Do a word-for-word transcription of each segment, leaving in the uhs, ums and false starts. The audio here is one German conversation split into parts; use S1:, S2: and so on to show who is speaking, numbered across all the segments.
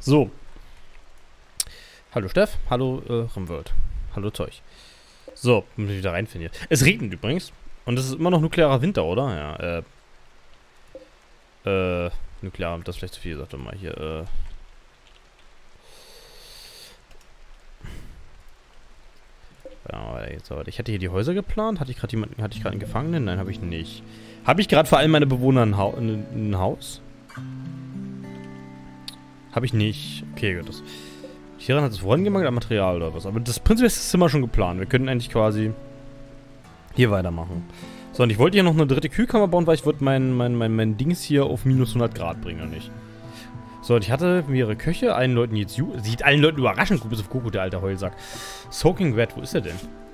S1: So. Hallo Steff, hallo äh, Rimworld. Hallo Zeug. So, muss ich wieder reinfinden hier. Es regnet übrigens. Und es ist immer noch nuklearer Winter, oder? Ja, äh. Äh, nuklear, das ist vielleicht zu viel, sagt doch mal hier, äh. Ja, jetzt aber. Ich hatte hier die Häuser geplant. Hatte ich gerade jemanden, hatte ich gerade einen Gefangenen? Nein, habe ich nicht. Habe ich gerade vor allem meine Bewohner ein, ha ein, ein Haus? Habe ich nicht. Okay, gut. Das, hieran hat es vorhin gemangelt an Material oder was. Aber das prinzipiell ist das Zimmer schon geplant. Wir können eigentlich quasi hier weitermachen. So, und ich wollte hier noch eine dritte Kühlkammer bauen, weil ich wollte mein, mein, mein, mein Dings hier auf minus hundert Grad bringen, oder nicht? So, und ich hatte mehrere Köche, allen Leuten jetzt... Sieht allen Leuten überraschend gut, bis auf Goku, der alte Heulsack. Soaking Wet, wo ist er denn?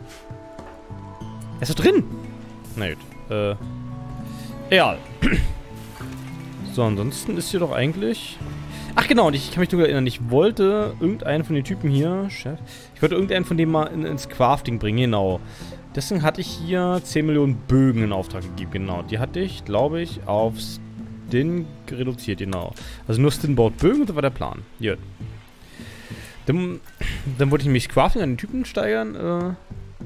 S1: Er ist doch drin! Na gut, äh... egal. So, ansonsten ist hier doch eigentlich... Ach genau, und ich kann mich nur erinnern, ich wollte irgendeinen von den Typen hier... Chef... Ich wollte irgendeinen von dem mal in, ins Crafting bringen, genau. Deswegen hatte ich hier zehn Millionen Bögen in Auftrag gegeben, genau. Die hatte ich, glaube ich, aufs... Den reduziert, genau. Also nur Stin baut Bögen und das war der Plan. Hier. Dann, dann wollte ich mich Crafting an den Typen steigern.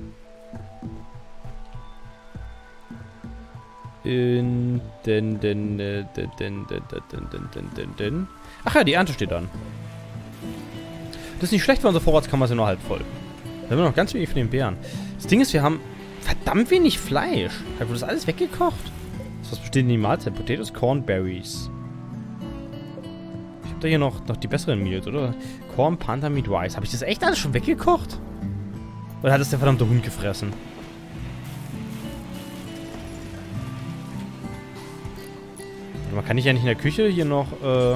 S1: Äh. In den, den, den, den, den, den, den, den, den, den. Ach ja, die Ernte steht an. Das ist nicht schlecht, weil unsere Vorratskammer ist ja nur halb voll. Da haben wir noch ganz wenig von den Beeren. Das Ding ist, wir haben verdammt wenig Fleisch. Wurde das alles weggekocht? Was besteht in die Mahlzeit? Potatoes, Corn, Berries. Ich hab da hier noch, noch die besseren Meals, oder? Corn, Panther, Meat, Rice. Habe ich das echt alles schon weggekocht? Oder hat es der verdammte Hund gefressen? Man kann ich ja nicht in der Küche hier noch, äh...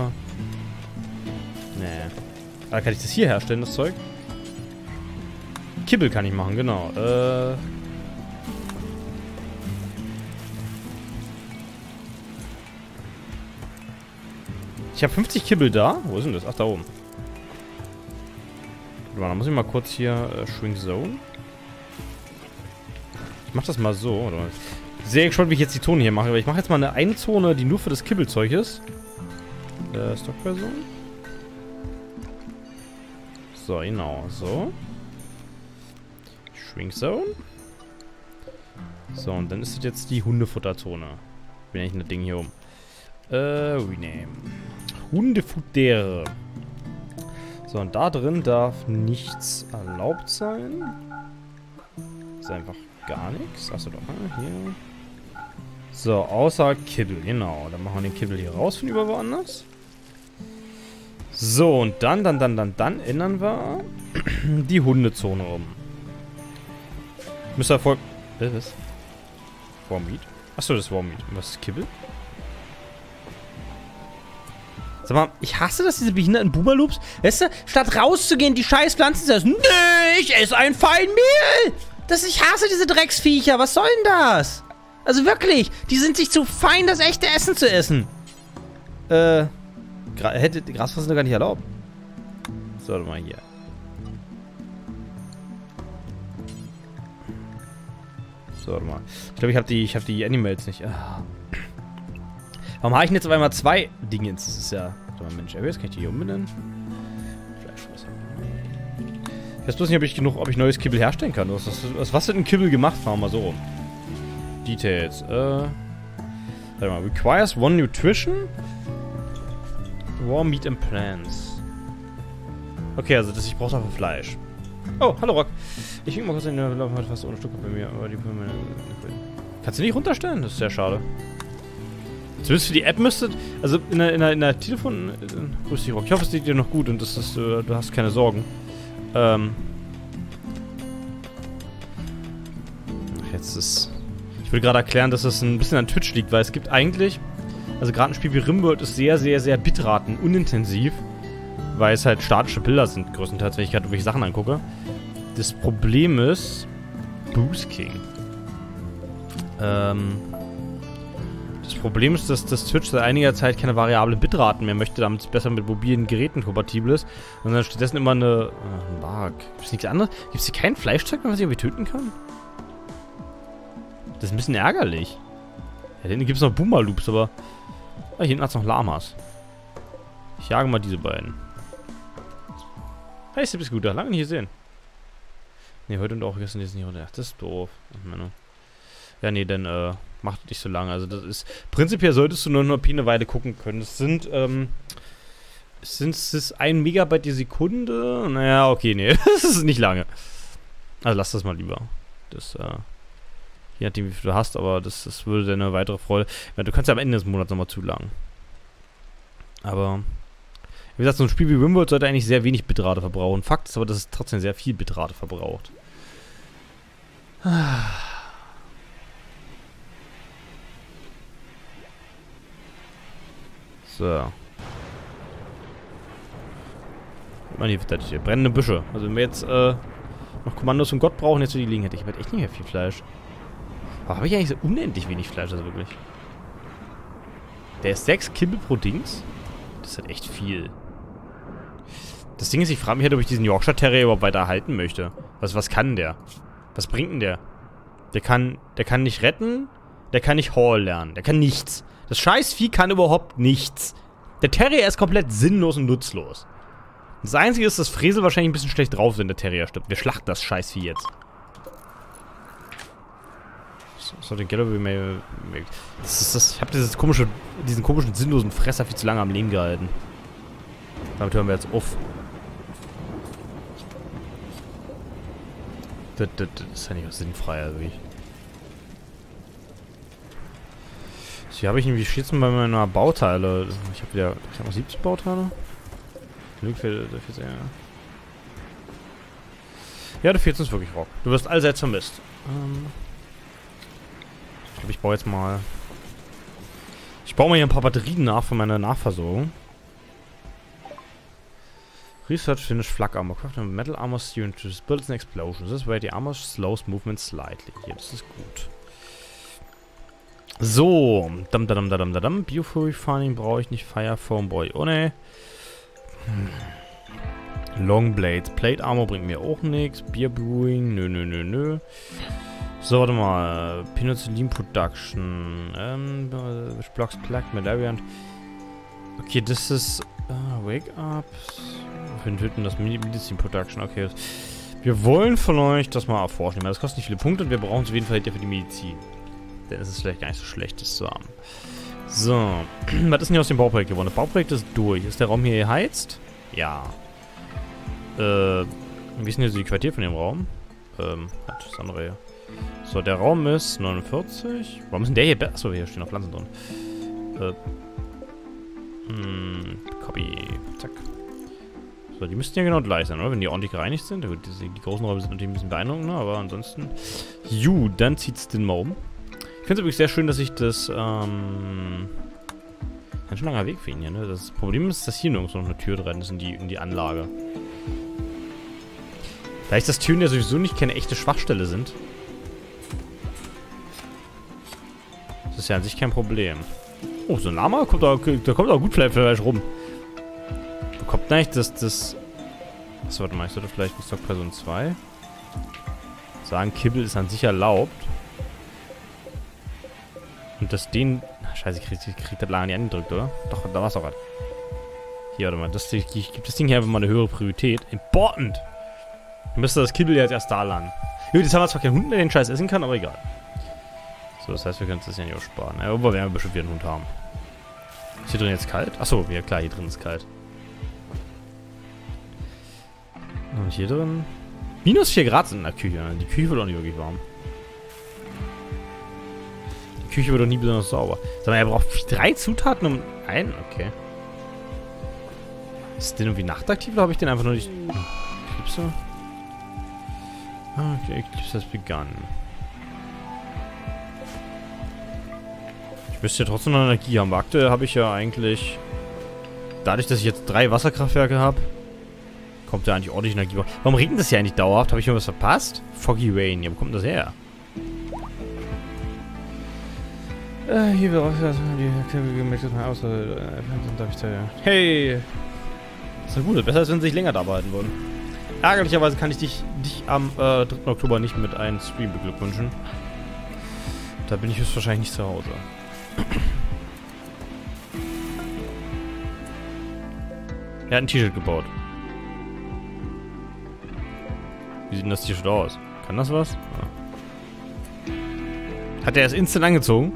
S1: Nee. Aber kann ich das hier herstellen, das Zeug? Kibbel kann ich machen, genau. Äh... Ich habe fünfzig Kibbel da. Wo ist denn das? Ach, da oben. Warte mal, da muss ich mal kurz hier äh, Shrink Zone. Ich mach das mal so. Oder? Sehr gespannt, wie ich jetzt die Zone hier mache. Aber ich mache jetzt mal eine, eine Zone, die nur für das Kibbelzeug ist. Äh, Stockperson. So, genau. So. Shrink Zone. So, und dann ist das jetzt die Hundefutterzone. Bin eigentlich ein Ding hier oben. Äh, rename. Hundefutter. So, und da drin darf nichts erlaubt sein. Ist einfach gar nichts. Achso, doch. Hier. So, außer Kibbel. Genau. Dann machen wir den Kibbel hier raus von über woanders. So, und dann, dann, dann, dann, dann ändern wir die Hundezone um. Müsste Erfolg. Äh, was? Warm Meat? Achso, das ist Warm Meat. Und was ist Kibbel? Sag mal, ich hasse das, diese behinderten Boomer-Loops. Weißt du, statt rauszugehen, die scheiß Pflanzen zu essen. Nö, ich esse ein Feinmehl. Das, ich hasse diese Drecksviecher. Was soll denn das? Also wirklich, die sind sich zu fein, das echte Essen zu essen. Äh, Gra hätte Grasfressen doch gar nicht erlaubt. So, warte mal hier. So, warte mal. Ich glaube, ich habe die, ich habe die Animals nicht. Ah. Warum habe ich denn jetzt auf einmal zwei Dinge? Das ist ja... Warte mal, Mensch, Areas kann ich die hier umbenennen? Fleischfresser. Ich weiß bloß nicht, ob ich genug, ob ich neues Kibbel herstellen kann. Was, was, was wird ein Kibbel gemacht? Fahren wir mal so rum. Details. Äh... Warte mal. Requires one nutrition. Raw meat and plants. Okay, also das, ich brauche dafür Fleisch. Oh, hallo Rock. Ich will mal kurz in der Laufen heute fast ohne Stück bei mir. Aber die kannst du nicht runterstellen? Das ist sehr schade. Zumindest für die App müsste... Also in der, in der, in der Telefon... Äh, grüß dich, Rock. Ich hoffe, es geht dir noch gut und das ist, äh, du hast keine Sorgen. Ähm... Ach, jetzt ist... Ich will gerade erklären, dass das ein bisschen an Twitch liegt, weil es gibt eigentlich... Also gerade ein Spiel wie Rimworld ist sehr, sehr, sehr bitraten unintensiv. Weil es halt statische Bilder sind, größtenteils, wenn ich gerade irgendwelche Sachen angucke. Das Problem ist... Boost King. Ähm... Das Problem ist, dass das Twitch seit einiger Zeit keine variable Bitraten mehr möchte, damit es besser mit mobilen Geräten kompatibel ist. Und dann stattdessen immer eine... Äh, ein Bug. Gibt es nichts anderes? Gibt es hier kein Fleischzeug, was ich irgendwie töten kann? Das ist ein bisschen ärgerlich. Ja, hinten gibt es noch Boomer-Loops, aber... Ah, hier hinten hat es noch Lamas. Ich jage mal diese beiden. Hey, ist gut, lange nicht gesehen. Ne, heute und auch gestern ist nicht runter. Ach, das ist doof. Ja, nee, dann äh, macht nicht so lange. Also das ist. Prinzipiell solltest du nur noch eine Weile gucken können. Es sind, ähm. Sind es ein Megabyte die Sekunde? Naja, okay, nee. Das ist nicht lange. Also lass das mal lieber. Das, äh. Je nachdem, wie viel du hast, aber das, das würde dir eine weitere Freude. Ja, du kannst ja am Ende des Monats nochmal zulangen. Aber. Wie gesagt, so ein Spiel wie Rimworld sollte eigentlich sehr wenig Bitrate verbrauchen. Fakt ist aber, dass es trotzdem sehr viel Bitrate verbraucht. So. Man, hier, hier brennende Büsche. Also wenn wir jetzt äh, noch Kommandos von Gott brauchen, jetzt für die liegen hätte ich halt echt nicht mehr viel Fleisch. Aber habe ich eigentlich so unendlich wenig Fleisch, also wirklich. Der ist sechs Kibbel pro Dings. Das ist halt echt viel. Das Ding ist, ich frage mich halt, ob ich diesen Yorkshire Terrier überhaupt weiter erhalten möchte. Was, was kann der? Was bringt denn der? Der kann, der kann nicht retten, der kann nicht Hall lernen, der kann nichts. Das Scheißvieh kann überhaupt nichts. Der Terrier ist komplett sinnlos und nutzlos. Das Einzige ist, dass Fresel wahrscheinlich ein bisschen schlecht drauf sind, der Terrier stirbt. Wir schlachten das Scheißvieh jetzt. So, den Galloway Mail. Das ist das. Ich habe dieses komische, diesen komischen, sinnlosen Fresser viel zu lange am Leben gehalten. Damit hören wir jetzt auf. Das, das, das ist ja nicht was sinnfrei, also ich. So, hier habe ich irgendwie Schießen bei meiner Bauteile. Ich habe wieder. Ich habe noch siebzig Bauteile. Glück für, für sehr. Ja, du vierzehn ist wirklich Rock. Du wirst allseits vermisst. Ähm. Ich glaube, ich baue jetzt mal. Ich baue mal hier ein paar Batterien nach für meine Nachversorgung. Research Finish Flak Armor. Craft Metal Armor Steering to Bullets and Explosions. This way the armor slows movement slightly. Hier, das ist gut. So. Dam, dam, dam, dam, dam. Biofury Farming brauche ich nicht. Fire Foam Boy. Oh ne. Hm. Long Blades. Plate Armor bringt mir auch nichts. Beer Brewing. Nö, nö, nö, nö. So, warte mal. Penicillin Production. Ähm. Blocks Plaque. Malaria. Okay, das ist. Uh, Wake Up. Wir töten das Medizin Production. Okay. Wir wollen von euch das mal erforschen. Das kostet nicht viele Punkte und wir brauchen es auf jeden Fall für die Medizin. Dann ist es vielleicht gar nicht so schlecht, das zu haben. So. Was ist denn hier aus dem Bauprojekt geworden? Das Bauprojekt ist durch. Ist der Raum hier geheizt? Ja. Äh. Wie ist denn hier die Quartier von dem Raum? Ähm. Hat das andere hier. So, der Raum ist neunundvierzig. Warum ist denn der hier? Achso, hier stehen noch Pflanzen drin. Äh. Hm. Copy. Zack. So, die müssten ja genau gleich sein, oder? Wenn die ordentlich gereinigt sind. Gut, die, die großen Räume sind natürlich ein bisschen beeindruckender, aber ansonsten. Ju, dann zieht's den mal um. Ich finde es übrigens sehr schön, dass ich das, ähm. Ein schon langer Weg für ihn hier, ne? Das Problem ist, dass hier nirgends noch eine Tür drin ist in die, in die Anlage. Da ich das Türen ja sowieso nicht keine echte Schwachstelle sind. Das ist ja an sich kein Problem. Oh, so ein Lama? Kommt da, da kommt auch gut Fleisch rum. Bekommt eigentlich das, das... Achso, warte mal, ich sollte vielleicht mit Stockperson zwei sagen, Kibbel ist an sich erlaubt. Und dass den... Ach, scheiße, ich krieg, ich krieg das Lager nicht angedrückt, oder? Doch, da war's doch was. Hier, warte mal, das, ich, ich gebe das Ding hier einfach mal eine höhere Priorität. Important! Dann müsste das Kibbel jetzt erst da landen. Gut, jetzt haben wir zwar keinen Hund, der den Scheiß essen kann, aber egal. So, das heißt, wir können uns das ja nicht aussparen. Ja, aber wir werden bestimmt wieder einen Hund haben. Ist hier drin jetzt kalt? Achso, ja klar, hier drin ist kalt. Und hier drin? Minus vier Grad sind in der Küche. Die Küche wird auch nicht wirklich warm. Die Küche wird auch nie besonders sauber. Sag mal, er braucht drei Zutaten um ein? Okay. Ist der irgendwie nachtaktiv oder habe ich den einfach nur nicht... Eclipse? Ah, okay, Eclipse has begun. Ich müsste ja trotzdem noch Energie haben. Aktuell habe ich ja eigentlich... Dadurch, dass ich jetzt drei Wasserkraftwerke habe, kommt ja eigentlich ordentlich Energie. Warum regnet das hier eigentlich dauerhaft? Habe ich irgendwas verpasst? Foggy Rain. Ja, wo kommt das her? Äh, hier wird auch die gemerkt mal aus. Hey! Das ist ja gut. Besser, als wenn sie sich länger da arbeiten würden. Ärgerlicherweise kann ich dich, dich am äh, dritten Oktober nicht mit einem Stream beglückwünschen. Da bin ich höchstwahrscheinlich nicht zu Hause. Er hat ein T-Shirt gebaut. Wie sieht denn das T-Shirt aus? Kann das was? Ja. Hat er es instant angezogen?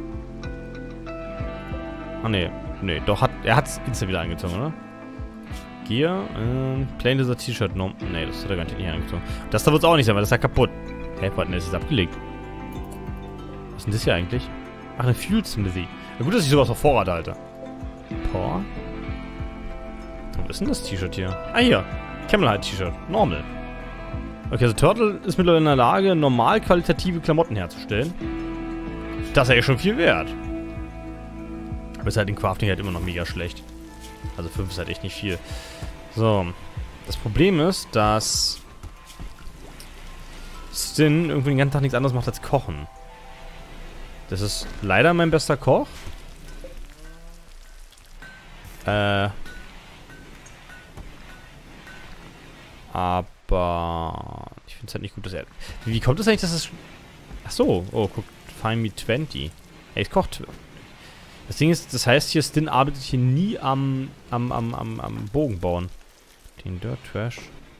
S1: Ah, ne. Ne, doch, hat, er hat es instant wieder angezogen, oder? Gear, äh, Plain Lizard T-Shirt, no. Ne, das hat er gar nicht angezogen. Das da wird es auch nicht sein, weil das ist ja kaputt. Hä, warte, das ist abgelegt. Was ist denn das hier eigentlich? Ach, eine Fuel Smithy. Na gut, dass ich sowas auf Vorrat halte. Power? Was ist denn das T-Shirt hier? Ah, hier. Camelhide T-Shirt. Normal. Okay, also Turtle ist mittlerweile in der Lage, normal qualitative Klamotten herzustellen. Das ist ja schon viel wert. Aber ist halt in Crafting halt immer noch mega schlecht. Also fünf ist halt echt nicht viel. So. Das Problem ist, dass Stin irgendwie den ganzen Tag nichts anderes macht als kochen. Das ist leider mein bester Koch. Äh. Aber ich finde es halt nicht gut, dass er... Wie kommt es eigentlich, dass es... Ach so. Oh, guck. Find me twenty. Hey, es kocht. Das Ding ist, das heißt hier, Stin arbeitet hier nie am, am, am, am, am Bogen bauen. Den Dirt Trash.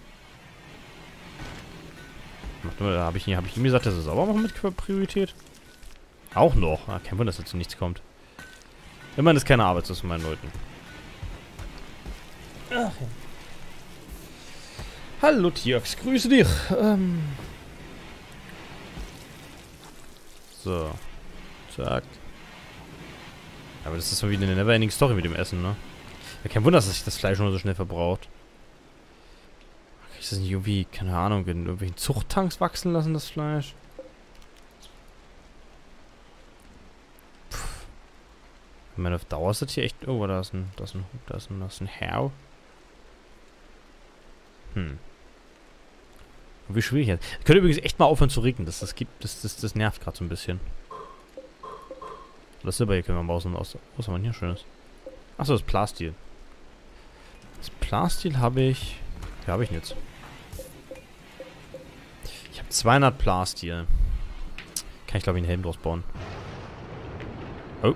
S1: Da habe ich, hab ich ihm gesagt, das ist aber noch mit Priorität. Auch noch. Ah, kein Wunder, dass dazu nichts kommt. Immerhin ist keine Arbeitslos von meinen Leuten. Ach ja. Hallo Tiox, grüße dich. Ähm. So. Zack. Aber das ist so wie eine Neverending Story mit dem Essen, ne? Ja, kein Wunder, dass sich das Fleisch nur so schnell verbraucht. Ist das nicht irgendwie, keine Ahnung, in irgendwelchen Zuchttanks wachsen lassen, das Fleisch? Puh. Ich meine, auf Dauer ist das hier echt... Oh, da ist ein... Da ist ein... Da ist ein... Da ist ein Herr. Hm. Wie schwierig jetzt. Ich könnte übrigens echt mal aufhören zu regnen. Das, das, gibt, das, das, das nervt gerade so ein bisschen. Das Silber hier können wir mal aus. Was ist aber hier Schönes? Achso, das Plastil. Das Plastil habe ich... Wie habe ich denn jetzt? Ich habe zweihundert Plastil. Kann ich, glaube ich, einen Helm draus bauen. Oh.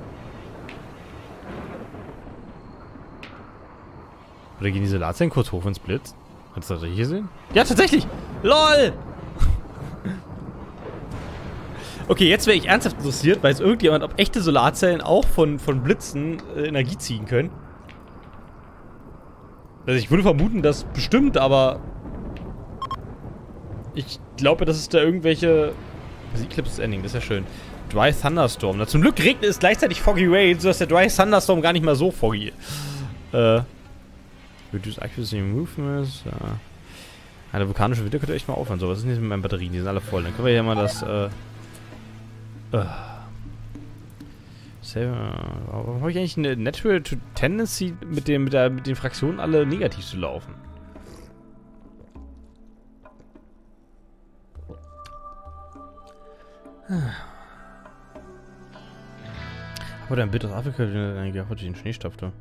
S1: Oder gehen diese Latien kurz hoch, wenn es blitzt? Kannst du das hier sehen? Ja, tatsächlich! LOL! Okay, jetzt wäre ich ernsthaft interessiert, weiß irgendjemand, ob echte Solarzellen auch von, von Blitzen äh, Energie ziehen können. Also ich würde vermuten, dass bestimmt, aber ich glaube, dass es da irgendwelche... Das Eclipse Ending, das ist ja schön. Dry Thunderstorm. Na, zum Glück regnet es gleichzeitig Foggy Rain, sodass der Dry Thunderstorm gar nicht mal so foggy ist. Äh... Reduce Accuracy Movements. Ja. Ja, der vulkanische Winter könnte echt mal aufhören. So, was ist denn jetzt mit meinen Batterien? Die sind alle voll. Dann können wir hier mal das, äh... äh warum habe ich eigentlich eine Natural Tendency, mit, dem, mit, der, mit den Fraktionen alle negativ zu laufen? Aber dein Bild aus Afrika, den Schneestoff da.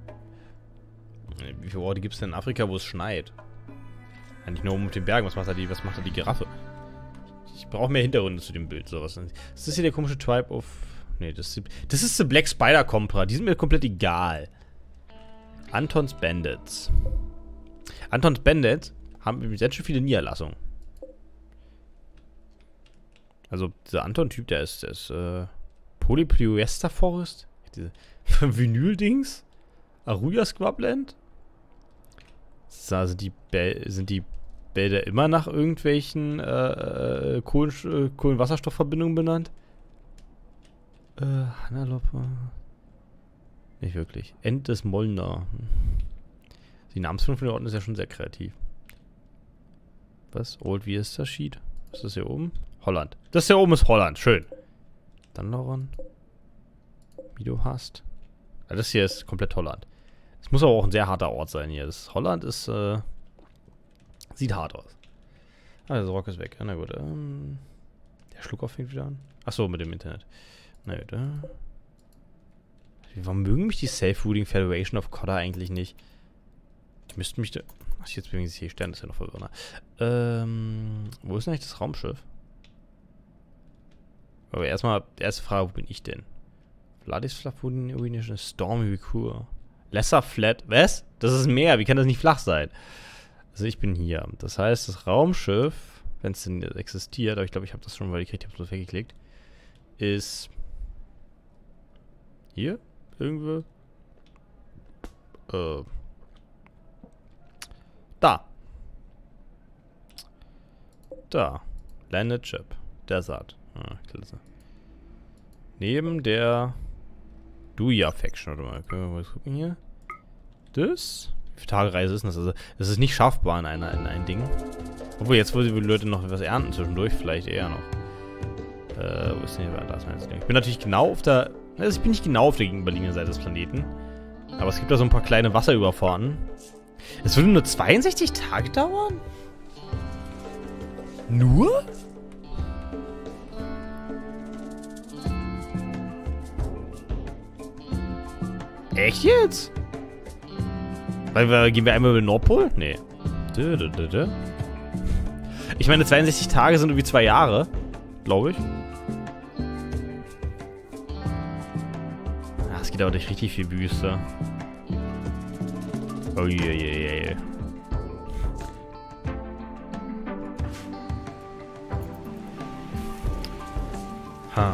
S1: Wie viele Orte gibt es denn in Afrika, wo es schneit? Eigentlich nur um den Bergen. Was macht da die, was macht da die Giraffe? Ich brauche mehr Hintergründe zu dem Bild. So, was ist das hier der komische Tribe of... Nee, das ist, das ist The Black Spider Compra. Die sind mir komplett egal. Antons Bandits. Antons Bandits haben sehr schön viele Niederlassungen. Also, dieser Anton-Typ, der ist, der ist, äh, Polyplyester Forest. Diese Vinyl-Dings. Aruya Scrubland. Also, die Bä sind die Bäder immer nach irgendwelchen, äh, äh Kohlen, äh, Kohlenwasserstoffverbindungen benannt? Äh, Hannaloppe. Nicht wirklich. End des Mollner. Die Namensfindung von der Orten ist ja schon sehr kreativ. Was? Old wie ist das Sheet? Was ist das hier oben? Holland. Das hier oben ist Holland. Schön. Dann Lauron. Wie du hast. Ja, das hier ist komplett Holland. Es muss aber auch ein sehr harter Ort sein hier. Das Holland ist, äh, sieht hart aus. Ah, das Rock ist weg. Na gut. Ähm, der Schluckauf fängt wieder an. Achso, mit dem Internet. Na gut, äh. Warum mögen mich die Self-Rooting Federation of Kodda eigentlich nicht? Ich müsste mich da... Ach, jetzt bewegen sich hier Sterne, das ist ja noch verwirrender. Ähm, wo ist denn eigentlich das Raumschiff? Aber erstmal, erste Frage, wo bin ich denn? Vladislav Stormy Recur. Lesser Flat. Was? Das ist Meer. Wie kann das nicht flach sein? Also ich bin hier. Das heißt, das Raumschiff, wenn es denn existiert, aber ich glaube, ich habe das schon mal gekriegt, ich habe es weggeklickt, ist hier irgendwo. Äh. Da. Da. Landed Ship. Desert. Ah, klasse. Neben der Duya Faction, oder mal. Können wir mal gucken hier. Das? Wie viele Tage Reise ist das? Also, das ist nicht schaffbar in, einer, in ein Ding. Obwohl, jetzt, wo die Leute noch was ernten zwischendurch, vielleicht eher noch. Äh, wo ist denn hier? Da ist mein Ding. Ich bin natürlich genau auf der. Also, ich bin nicht genau auf der gegenüberliegenden Seite des Planeten. Aber es gibt da so ein paar kleine Wasserüberfahrten. Es würde nur zweiundsechzig Tage dauern? Nur? Echt jetzt? Weil wir, gehen wir einmal über den Nordpol? Nee. Ich meine, zweiundsechzig Tage sind irgendwie zwei Jahre. Glaube ich. Ach, es geht aber durch richtig viel Büste. Oh je, je, je. Ha.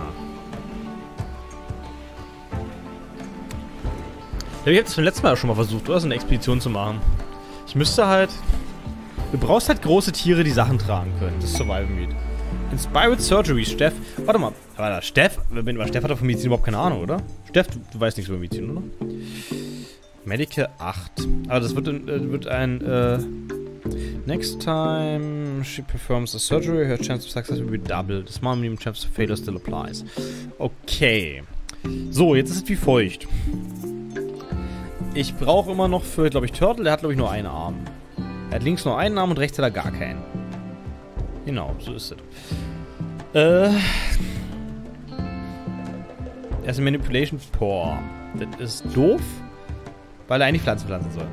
S1: Ja, ich habe das beim letzten Mal schon mal versucht, oder? So eine Expedition zu machen. Ich müsste halt... Du brauchst halt große Tiere, die Sachen tragen können. Das ist Survival Meat. Inspired Surgery, Steff. Warte mal. Aber Steff? Steff hat doch von Medizin überhaupt keine Ahnung, oder? Steff, du, du weißt nichts über Medizin, oder? Medical acht. Aber das wird, äh, wird ein, äh... Next time she performs a surgery, her chance of success will be doubled. The small medium chance of failure still applies. Okay. So, jetzt ist es wie feucht. Ich brauche immer noch für, glaube ich, Turtle, der hat, glaube ich, nur einen Arm. Er hat links nur einen Arm und rechts hat er gar keinen. Genau, so ist es. Äh. Er ist ein Manipulation Poor. Das ist doof, weil er eigentlich Pflanzen pflanzen soll.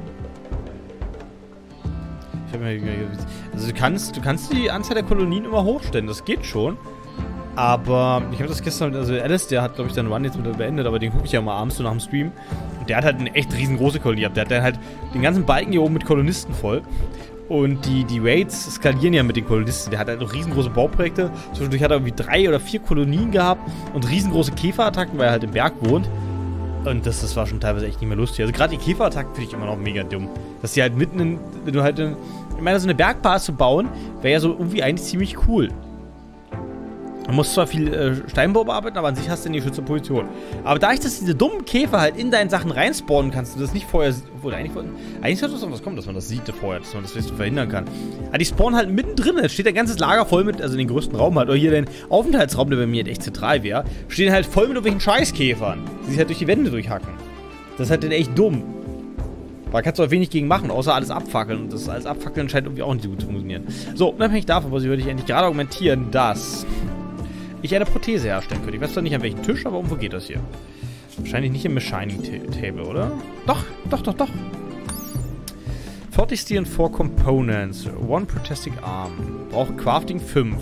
S1: Ich hab mir, also du kannst, du kannst die Anzahl der Kolonien immer hochstellen, das geht schon. Aber ich habe das gestern, also Alice, der hat, glaube ich, seinen Run jetzt wieder beendet, aber den gucke ich ja mal abends so nach dem Stream. Und der hat halt eine echt riesengroße Kolonie gehabt. Der hat dann halt den ganzen Balken hier oben mit Kolonisten voll. Und die, die Raids skalieren ja mit den Kolonisten. Der hat halt noch riesengroße Bauprojekte. Zwischendurch hat er irgendwie drei oder vier Kolonien gehabt und riesengroße Käferattacken, weil er halt im Berg wohnt. Und das, das war schon teilweise echt nicht mehr lustig. Also gerade die Käferattacken finde ich immer noch mega dumm. Dass die halt mitten in, wenn du halt in, ich meine, so eine Bergbasis zu bauen, wäre ja so irgendwie eigentlich ziemlich cool. Man muss zwar viel äh, Steinbau bearbeiten, aber an sich hast du eine geschützte Position. Aber da ich das diese dummen Käfer halt in deinen Sachen reinspawnen kannst, du das nicht vorher... Obwohl, eigentlich, eigentlich sollte das was kommen, dass man das sieht vorher, dass man das vielleicht verhindern kann. Aber die spawnen halt mittendrin. Da steht ein ganzes Lager voll mit, also den größten Raum halt, oder hier den Aufenthaltsraum, der bei mir echt zentral wäre, stehen halt voll mit irgendwelchen Scheißkäfern, die sich halt durch die Wände durchhacken. Das ist halt dann echt dumm. Da kannst du auch wenig gegen machen, außer alles abfackeln. Und das alles abfackeln scheint irgendwie auch nicht so gut zu funktionieren. So, unabhängig davon, was ich würde ich eigentlich gerade argumentieren, dass ich eine Prothese herstellen könnte. Ich weiß zwar nicht an welchem Tisch, aber irgendwo geht das hier. Wahrscheinlich nicht im Machining Table, oder? Doch, doch, doch, doch. vierzig Steel and four Components. One Protesting Arm. Braucht Crafting fünf.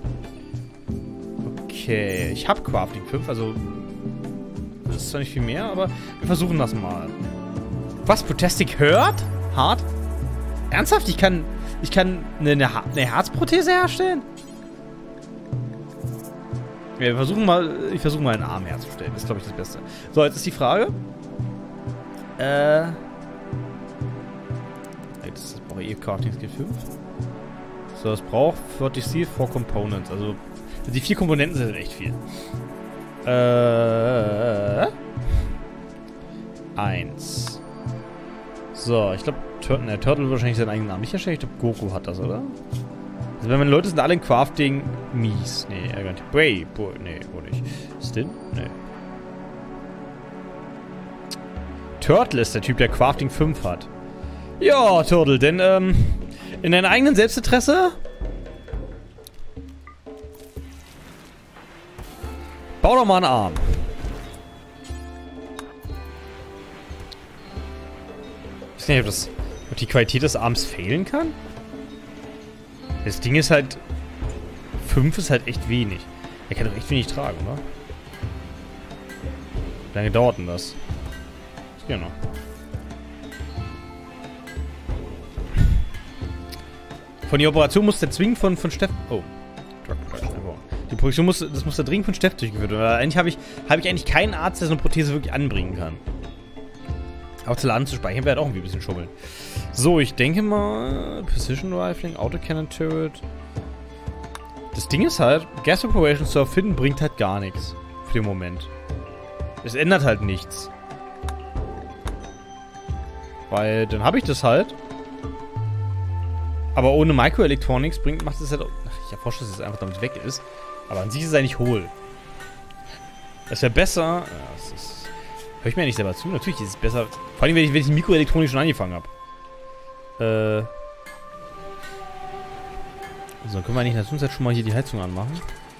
S1: Okay, ich habe Crafting fünf, also das ist zwar nicht viel mehr, aber wir versuchen das mal. Was? Protesting Hurt? Hart? Ernsthaft? Ich kann, ich kann eine, eine, eine Herzprothese herstellen? Ja, wir versuchen mal, ich versuche mal einen Arm herzustellen. Das ist, glaube ich, das Beste. So, jetzt ist die Frage. Äh. Das brauche ich eh Crafting Skill fünf. So, das braucht vierzig Steel, four Components. Also, die vier Komponenten sind echt viel. Äh. Eins. So, ich glaube, Turtle, ne, Turtle wird wahrscheinlich seinen eigenen Arm nicht herstellen. Ich glaube, Goku hat das, oder? Also wenn meine Leute sind alle in Crafting mies. Nee, er nicht. Bray, boah, nee, wo nicht. Stin? Nee. Turtle ist der Typ, der Crafting fünf hat. Ja, Turtle, denn, ähm, in deinem eigenen Selbstinteresse bau doch mal einen Arm. Ich weiß nicht, ob, das, ob die Qualität des Arms fehlen kann. Das Ding ist halt... fünf ist halt echt wenig. Er kann doch echt wenig tragen, oder? Wie lange dauert denn das? Das geht noch. Von der Operation muss der zwingend von, von Steff... Oh. Die Produktion muss... Das muss da dringend von Steff durchgeführt werden. Eigentlich habe ich, hab ich eigentlich keinen Arzt, der so eine Prothese wirklich anbringen kann. Aber zu laden zu speichern wäre halt auch ein bisschen schummeln. So, ich denke mal... Precision Rifling, Autocannon Turret... Das Ding ist halt, Gas Operations zu erfinden bringt halt gar nichts. Für den Moment. Es ändert halt nichts. Weil dann habe ich das halt. Aber ohne Microelectronics bringt, macht es halt auch... Ach, ich erforsche, dass es einfach damit weg ist. Aber an sich ist es eigentlich hohl. Es wäre besser... Ja, das ist... Hör ich mir ja nicht selber zu? Natürlich ist es besser. Vor allem, wenn ich, wenn ich Mikroelektronik schon angefangen habe. Äh... So, können wir eigentlich in der Zwischenzeit schon mal hier die Heizung anmachen.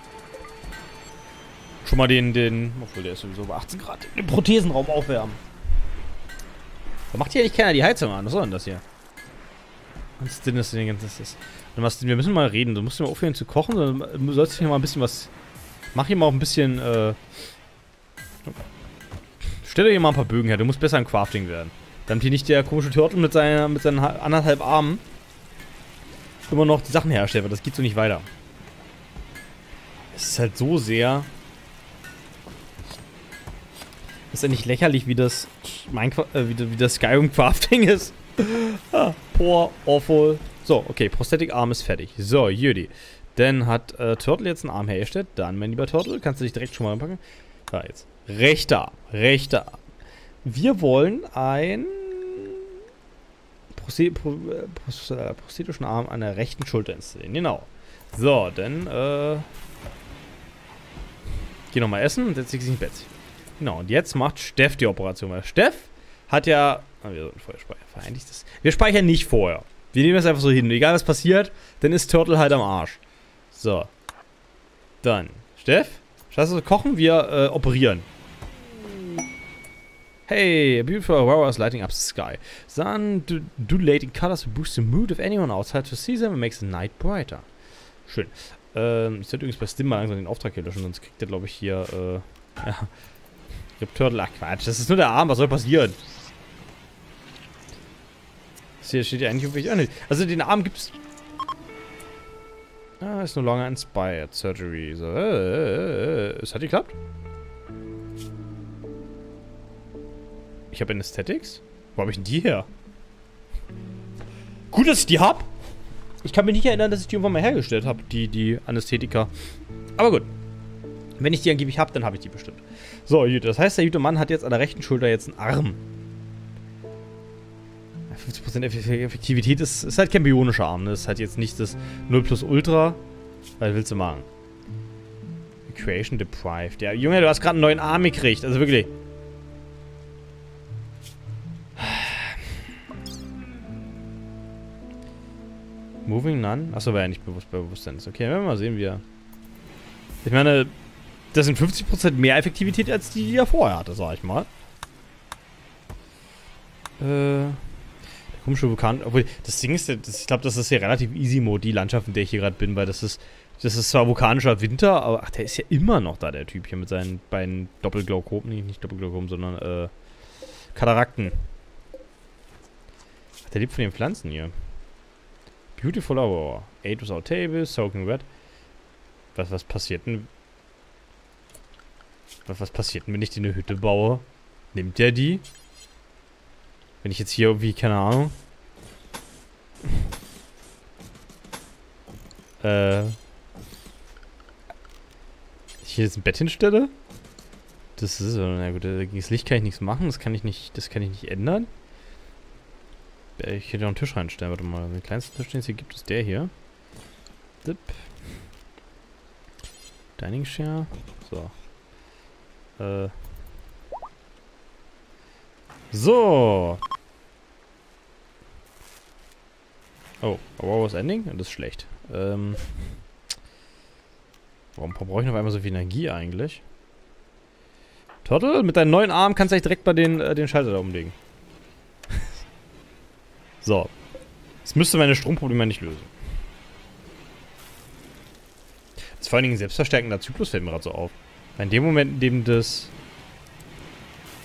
S1: Schon mal den, den, obwohl der ist sowieso bei achtzehn Grad, den Prothesenraum aufwärmen. Da macht hier eigentlich keiner die Heizung an. Was soll denn das hier? Was ist denn das denn? Das ist, wir müssen mal reden. Du musst mal aufhören zu kochen. Du sollst hier mal ein bisschen was... Mach hier mal auch ein bisschen, äh... Stell dir hier mal ein paar Bögen her. Du musst besser im Crafting werden. Damit hier nicht der komische Turtle mit, seiner, mit seinen anderthalb Armen immer noch die Sachen herstellt, weil das geht so nicht weiter. Es ist halt so sehr... Es ist ja nicht lächerlich, wie das Minecraft, äh, wie, wie das Skyrim Crafting ist. ah, poor, awful. So, okay, Prosthetic Arm ist fertig. So, Judy. Dann hat äh, Turtle jetzt einen Arm hergestellt. Dann, mein lieber Turtle, kannst du dich direkt schon mal anpacken. Da jetzt. Rechter Arm, rechter Arm. Wir wollen ein... prosthetischen Arm an der rechten Schulter installieren. Genau. So, dann, äh... geh nochmal essen und setz dich ins Bett. Genau, und jetzt macht Steff die Operation. Weil Steff hat ja... Ah, wir sollten vorher speichern. Vereinigt das. Wir speichern nicht vorher. Wir nehmen das einfach so hin. Egal was passiert, dann ist Turtle halt am Arsch. So. Dann. Steff, schaust du kochen? Wir, äh, operieren. Hey, a beautiful aurora is lighting up the sky. Sun undulating colors boost the mood of anyone outside to see them and makes the night brighter. Schön. Ähm, ich sollte übrigens bei Stim mal langsam den Auftrag hier löschen, sonst kriegt der, glaube ich, hier, äh, ja. Ich hab Turtle, ach Quatsch, das ist nur der Arm, was soll passieren? Das hier steht ja eigentlich wirklich auch nicht. Also den Arm gibt's... Ah, ist no longer inspired. Surgery. So, äh, äh, äh. Es hat geklappt? Ich habe Anesthetics? Wo habe ich denn die her? Gut, dass ich die hab. Ich kann mich nicht erinnern, dass ich die irgendwann mal hergestellt habe, die, die Anästhetika. Aber gut. Wenn ich die angeblich habe, dann habe ich die bestimmt. So, gut. Das heißt, der gute Mann hat jetzt an der rechten Schulter jetzt einen Arm. fünfzig Prozent Effektivität ist, ist halt kein bionischer Arm. Ne? Das ist halt jetzt nicht das null plus Ultra. Was willst du machen? Creation deprived. Ja, Junge, du hast gerade einen neuen Arm gekriegt. Also wirklich. Moving none? Achso, war ja nicht bewusst bei Bewusstsein. Okay, werden wir mal sehen, wie er... Ich meine, das sind fünfzig Prozent mehr Effektivität, als die, die er vorher hatte, sag ich mal. Äh... Der komische Vulkan... Obwohl, das Ding ist, das, ich glaube, das ist ja relativ easy Mode, die Landschaft, in der ich hier gerade bin, weil das ist... Das ist zwar vulkanischer Winter, aber... Ach, der ist ja immer noch da, der Typ hier mit seinen beiden Doppelglaukomen. Nee, nicht Doppelglaukomen, sondern, äh... Katarakten. Ach, der lebt von den Pflanzen hier. Beautiful Aurora. Eight without table, soaking wet. Was, was passiert denn? Was, was passiert denn, wenn ich die eine Hütte baue? Nimmt der die? Wenn ich jetzt hier irgendwie, keine Ahnung. äh. Ich hier jetzt ein Bett hinstelle? Das ist, na gut, gegen das Licht kann ich nichts machen, das kann ich nicht, das kann ich nicht ändern. Ich hätte noch einen Tisch reinstellen, warte mal. Den kleinsten Tisch, den es hier gibt, ist der hier. Dip. Dining Chair. So. Äh. So. Oh, Aurora's Ending? Das ist schlecht. Ähm. Warum brauche ich noch einmal so viel Energie eigentlich? Turtle, mit deinem neuen Arm kannst du eigentlich direkt mal den, äh, den Schalter da umlegen. So. Das müsste meine Stromprobleme nicht lösen. Das ist vor allen Dingen ein selbstverstärkender Zyklus, fällt mir gerade so auf. In dem Moment, in dem das...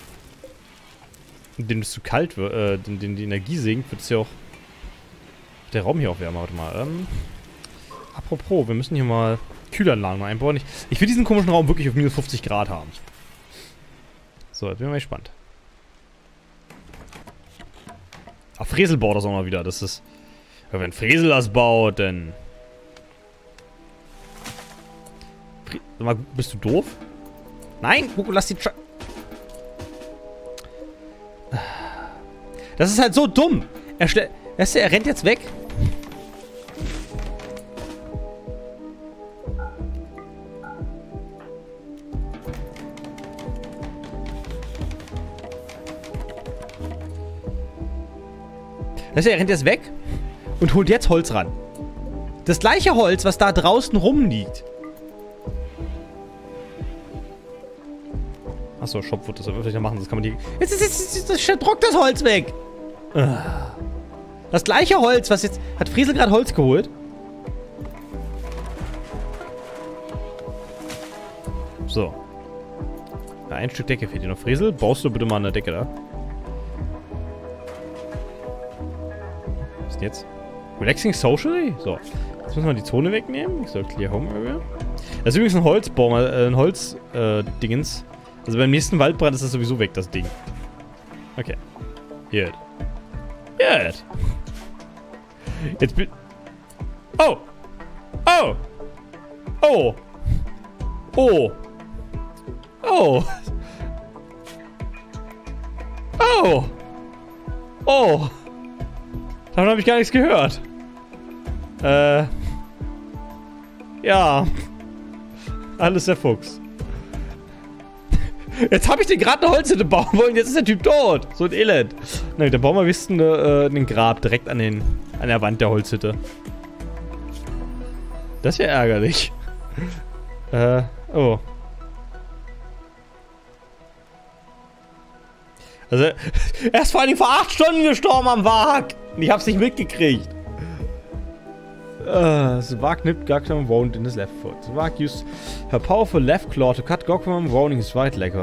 S1: In dem es zu kalt wird, äh, in dem die Energie sinkt, wird es ja auch... Der Raum hier auch wärmer, warte mal. Ähm, apropos, wir müssen hier mal Kühlanlagen mal einbauen. Ich, ich will diesen komischen Raum wirklich auf minus fünfzig Grad haben. So, jetzt bin ich mal gespannt. Ach, Fresel baut das auch mal wieder. Das ist... Ja, wenn Fresel das baut, dann... Fre Sag mal, bist du doof? Nein, Kuku, lass die... Tra Das ist halt so dumm. Er, er, er rennt jetzt weg. Das heißt, er rennt jetzt weg und holt jetzt Holz ran. Das gleiche Holz, was da draußen rumliegt. Achso, Shop wird das wirklich noch machen. Das kann man die. Jetzt, jetzt, jetzt, jetzt drückt das Holz weg. Das gleiche Holz, was jetzt. Hat Fresel gerade Holz geholt? So. Ja, ein Stück Decke fehlt dir noch. Fresel, baust du bitte mal eine Decke da? Was ist denn jetzt? Relaxing Socially? So. Jetzt müssen wir die Zone wegnehmen. Ich soll Clear Home Area. Das ist übrigens ein Holzbaum, äh, ein Holz-Dingens. Äh, also beim nächsten Waldbrand ist das sowieso weg, das Ding. Okay. Gut. Gut. Jetzt bin... Oh! Oh! Oh! Oh! Oh! Oh! Oh! Davon habe ich gar nichts gehört. Äh... Ja. Alles der Fuchs. Jetzt habe ich den gerade eine Holzhütte bauen wollen, jetzt ist der Typ tot. So ein Elend. Na gut, dann bauen wir wissen äh, einen Grab direkt an, den, an der Wand der Holzhütte. Das ist ja ärgerlich. äh, oh. Also, er ist vor allem vor acht Stunden gestorben am Wag. Und ich hab's nicht mitgekriegt. Uh, Zwag nipped Gokman wound in his left foot. Zwag used her powerful left claw to cut Gokman wounding his right leg.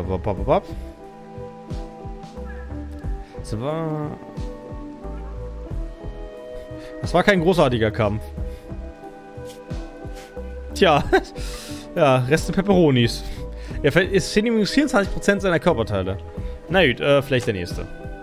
S1: Zwag... Das war kein großartiger Kampf. Tja. Ja, Reste Pepperonis. Er ist übrigens vierundzwanzig Prozent seiner Körperteile. Na gut, äh, vielleicht der nächste.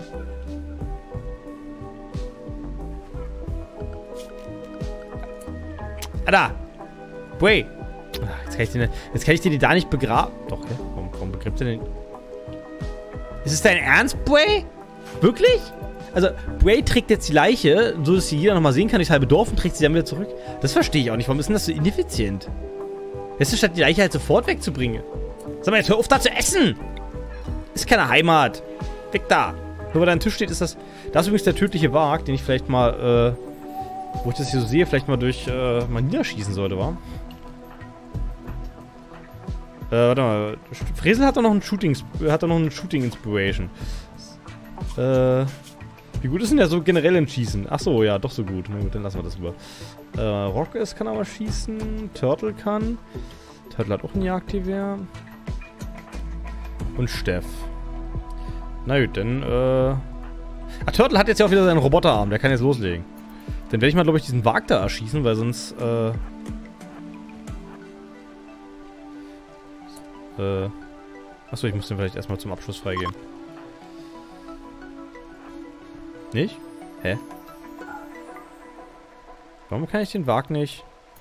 S1: Ah, da! Bray! Jetzt kann ich den, jetzt kann ich den da nicht begraben. Doch, ja? Warum, warum begräbt er den? Ist es dein Ernst, Bray? Wirklich? Also, Bray trägt jetzt die Leiche, so dass sie jeder nochmal sehen kann, durchs halbe Dorf und trägt sie dann wieder zurück. Das verstehe ich auch nicht. Warum ist denn das so ineffizient? Weißt du, statt die Leiche halt sofort wegzubringen. Sag mal, jetzt hör auf da zu essen! Ist keine Heimat. Weg da. Nur weil da ein Tisch steht, ist das... Das ist übrigens der tödliche Wag, den ich vielleicht mal, äh... wo ich das hier so sehe, vielleicht mal durch, äh, mal niederschießen sollte, wa? Äh, warte mal. Fresel hat doch noch ein Shooting... hat doch noch eine Shooting-Inspiration. Äh... Wie gut ist denn der so generell im Schießen? Achso, ja, doch so gut. Na gut, dann lassen wir das über. Äh, Rockes kann aber schießen. Turtle kann. Turtle hat auch ein Jagdgewehr. Und Steff. Na gut, dann, äh... Ah, Turtle hat jetzt ja auch wieder seinen Roboterarm. Der kann jetzt loslegen. Dann werde ich mal, glaube ich, diesen Wag da erschießen, weil sonst, äh... Äh... Achso, ich muss den vielleicht erstmal zum Abschluss freigeben. Nicht? Hä? Warum kann ich den Wag nicht?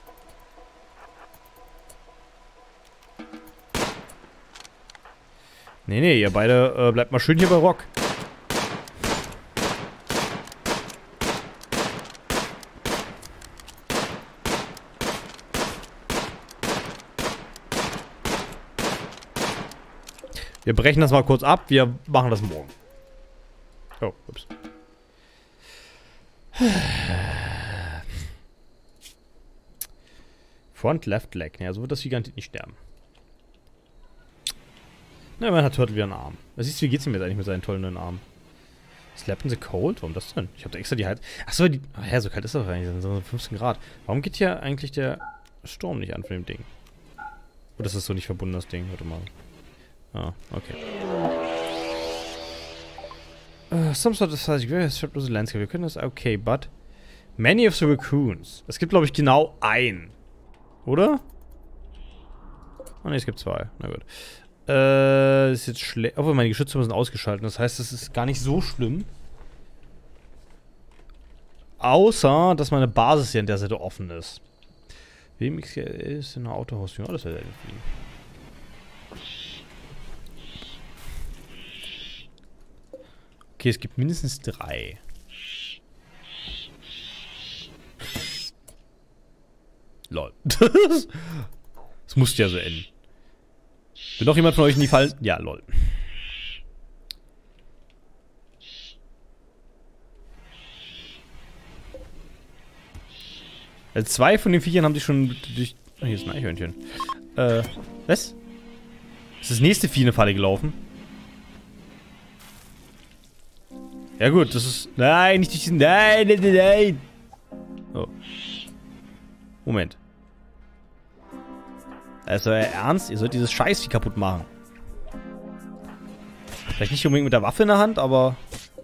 S1: Nee, nee, ihr beide äh, bleibt mal schön hier bei Rock. Wir brechen das mal kurz ab, wir machen das morgen. Oh, ups. Front left leg. Ja, so wird das Gigant nicht sterben. Na, man hat Turtle wieder einen Arm. Was siehst du, wie geht's ihm jetzt eigentlich mit seinen tollen neuen Armen? Slept in the cold? Warum das denn? Ich hab da extra die Heiz... Achso, die... Ach ja, so kalt ist das eigentlich. So fünfzehn Grad. Warum geht hier eigentlich der Sturm nicht an von dem Ding? Oder ist das so nicht verbunden, das Ding? Warte mal. Ah, okay. Uh, some sort of size has stripped the landscape. Wir können das... Okay, but... Many of the Raccoons. Es gibt, glaube ich, genau ein. Oder? Oh ne, es gibt zwei. Na gut. Äh, ist jetzt schlecht. Obwohl, meine Geschütze sind ausgeschaltet. Das heißt, es ist gar nicht so schlimm. Außer, dass meine Basis hier an der Seite offen ist. W M X ist in einer Autohaus. Ja, das wäre irgendwie. Okay, es gibt mindestens drei. Lol. Das musste ja so enden. Will noch jemand von euch in die Fallen? Ja, lol. Also zwei von den Viechern haben sich schon durch... Oh, hier ist ein Eichhörnchen. Äh, was? Ist das nächste Vieh in eine Falle gelaufen? Ja gut, das ist... Nein, nicht durch diesen... Nein, nein, nein, nein! Oh. Moment. Also, ernst? Ihr sollt dieses Scheißvieh kaputt machen. Vielleicht nicht unbedingt mit der Waffe in der Hand, aber...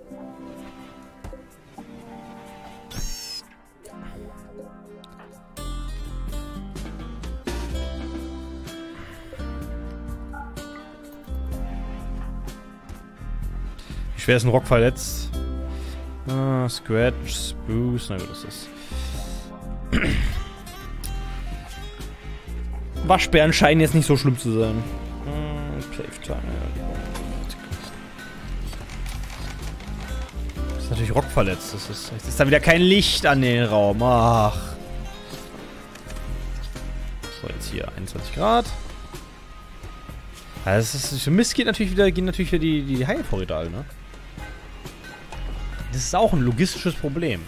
S1: Wie schwer ist ein Rock verletzt? Ah, Scratch, Spruce, na gut, das ist... Waschbären scheinen jetzt nicht so schlimm zu sein. Das ist natürlich Rock verletzt. Das ist, jetzt ist da wieder kein Licht an den Raum. Ach. So, jetzt hier einundzwanzig Grad. Also das ist, für Mist geht natürlich wieder, gehen natürlich wieder die, die Heilvorräte alle, ne? Das ist auch ein logistisches Problem.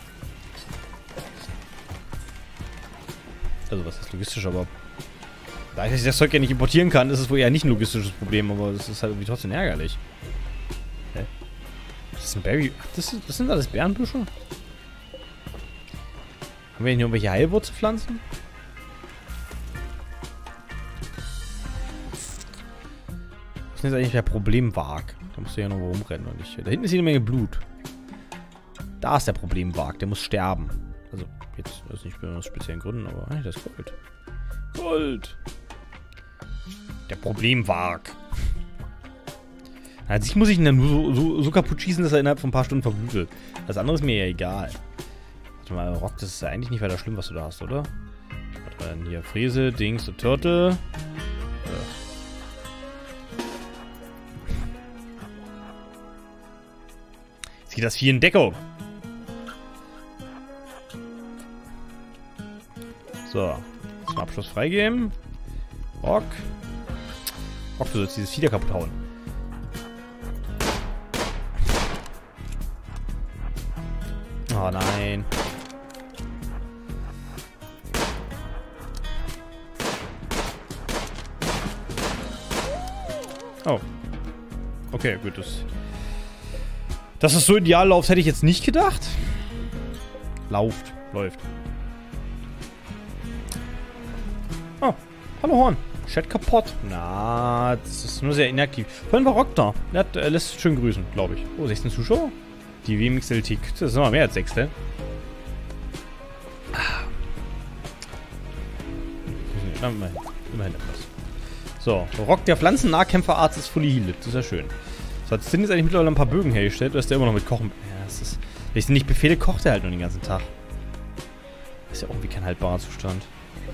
S1: Also was ist logistisch, aber... Da ich das Zeug ja nicht importieren kann, ist es wohl eher nicht ein logistisches Problem, aber es ist halt irgendwie trotzdem ärgerlich. Hä? Das ist ein Berry... Ach, das, das sind alles Bärenbüsche? Haben wir hier irgendwelche Heilwurzelpflanzen? Was ist jetzt eigentlich der Problemwag? Da musst du ja noch rumrennen und nicht... Da hinten ist jede Menge Blut. Da ist der Problemwag, der muss sterben. Also, jetzt aus nicht aus speziellen Gründen, aber hey, das ist Gold. Gold! Der Problemwag. An sich muss ich ihn dann nur so, so, so kaputt schießen, dass er innerhalb von ein paar Stunden verblutet. Das andere ist mir ja egal. Warte mal, Rock, das ist ja eigentlich nicht weiter schlimm, was du da hast, oder? Warte mal, hier Fräse, Dings und Turtle. Ja. Jetzt geht das Vieh in Deckung. So. Zum Abschluss freigeben. Rock. Rock, du sollst dieses Vieh da kaputt hauen. Oh nein. Oh. Okay, gut. Das, dass es so ideal läuft, hätte ich jetzt nicht gedacht. Lauft. Läuft. Oh. Hallo Horn. Chat kaputt. Na, das ist nur sehr inaktiv. Vorhin war Rock da. Er, hat, er lässt schön grüßen, glaube ich. Oh, sechzehn Zuschauer? Die W M X L T. Das ist noch mehr als sechs, ne? Immerhin, immerhin etwas. So, Rock, der Pflanzennahkämpferarzt, ist fully healed. Das ist ja schön. So, hat Sinn jetzt eigentlich mittlerweile ein paar Bögen hergestellt, oder ist der immer noch mit Kochen? Ja, das ist... Wenn ich den nicht befehle, kocht er halt nur den ganzen Tag. Das ist ja irgendwie kein haltbarer Zustand.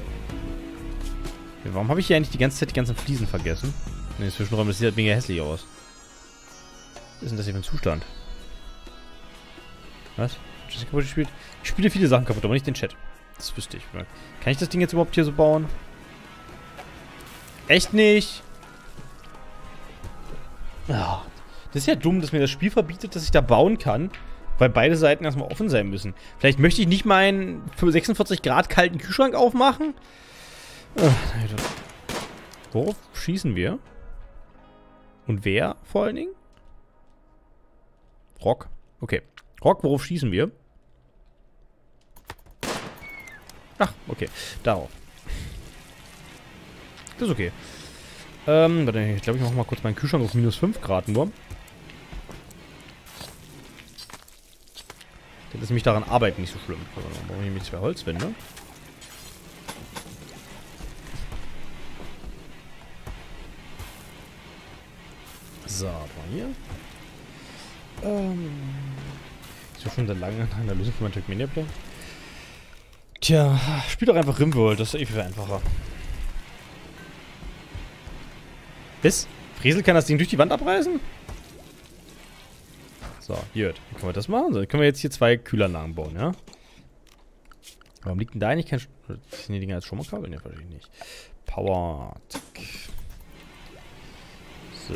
S1: Ja, warum habe ich hier eigentlich die ganze Zeit die ganzen Fliesen vergessen? In den Zwischenräumen, das sieht halt mega hässlich aus. Was ist denn das hier für ein Zustand? Was? Ich spiele viele Sachen kaputt, aber nicht den Chat. Das wüsste ich. Kann ich das Ding jetzt überhaupt hier so bauen? Echt nicht? Oh, das ist ja dumm, dass mir das Spiel verbietet, dass ich da bauen kann, weil beide Seiten erstmal offen sein müssen. Vielleicht möchte ich nicht meinen für sechsundvierzig Grad kalten Kühlschrank aufmachen? Oh, worauf schießen wir? Und wer vor allen Dingen? Rock. Okay. Rock, worauf schießen wir? Ach, okay. Darauf. Das ist okay. Ähm, warte, ich glaube, ich mache mal kurz meinen Kühlschrank auf minus fünf Grad nur. Dann ist nämlich daran arbeiten nicht so schlimm. Also, dann brauche ich nämlich zwei Holzwände. So, mal hier. Ähm. Ich bin schon seit langem an der Lösung für mein Trackmania-Play. Tja, spiel doch einfach Rimworld, das ist eh viel einfacher. Bis? Friesel kann das Ding durch die Wand abreißen? So, hier. Wie können wir das machen? So, dann können wir jetzt hier zwei Kühlanlagen bauen, ja? Warum liegt denn da eigentlich kein... Sind die Dinger als Stromkabel? Ne, verstehe ich nicht. Power. Zack. So.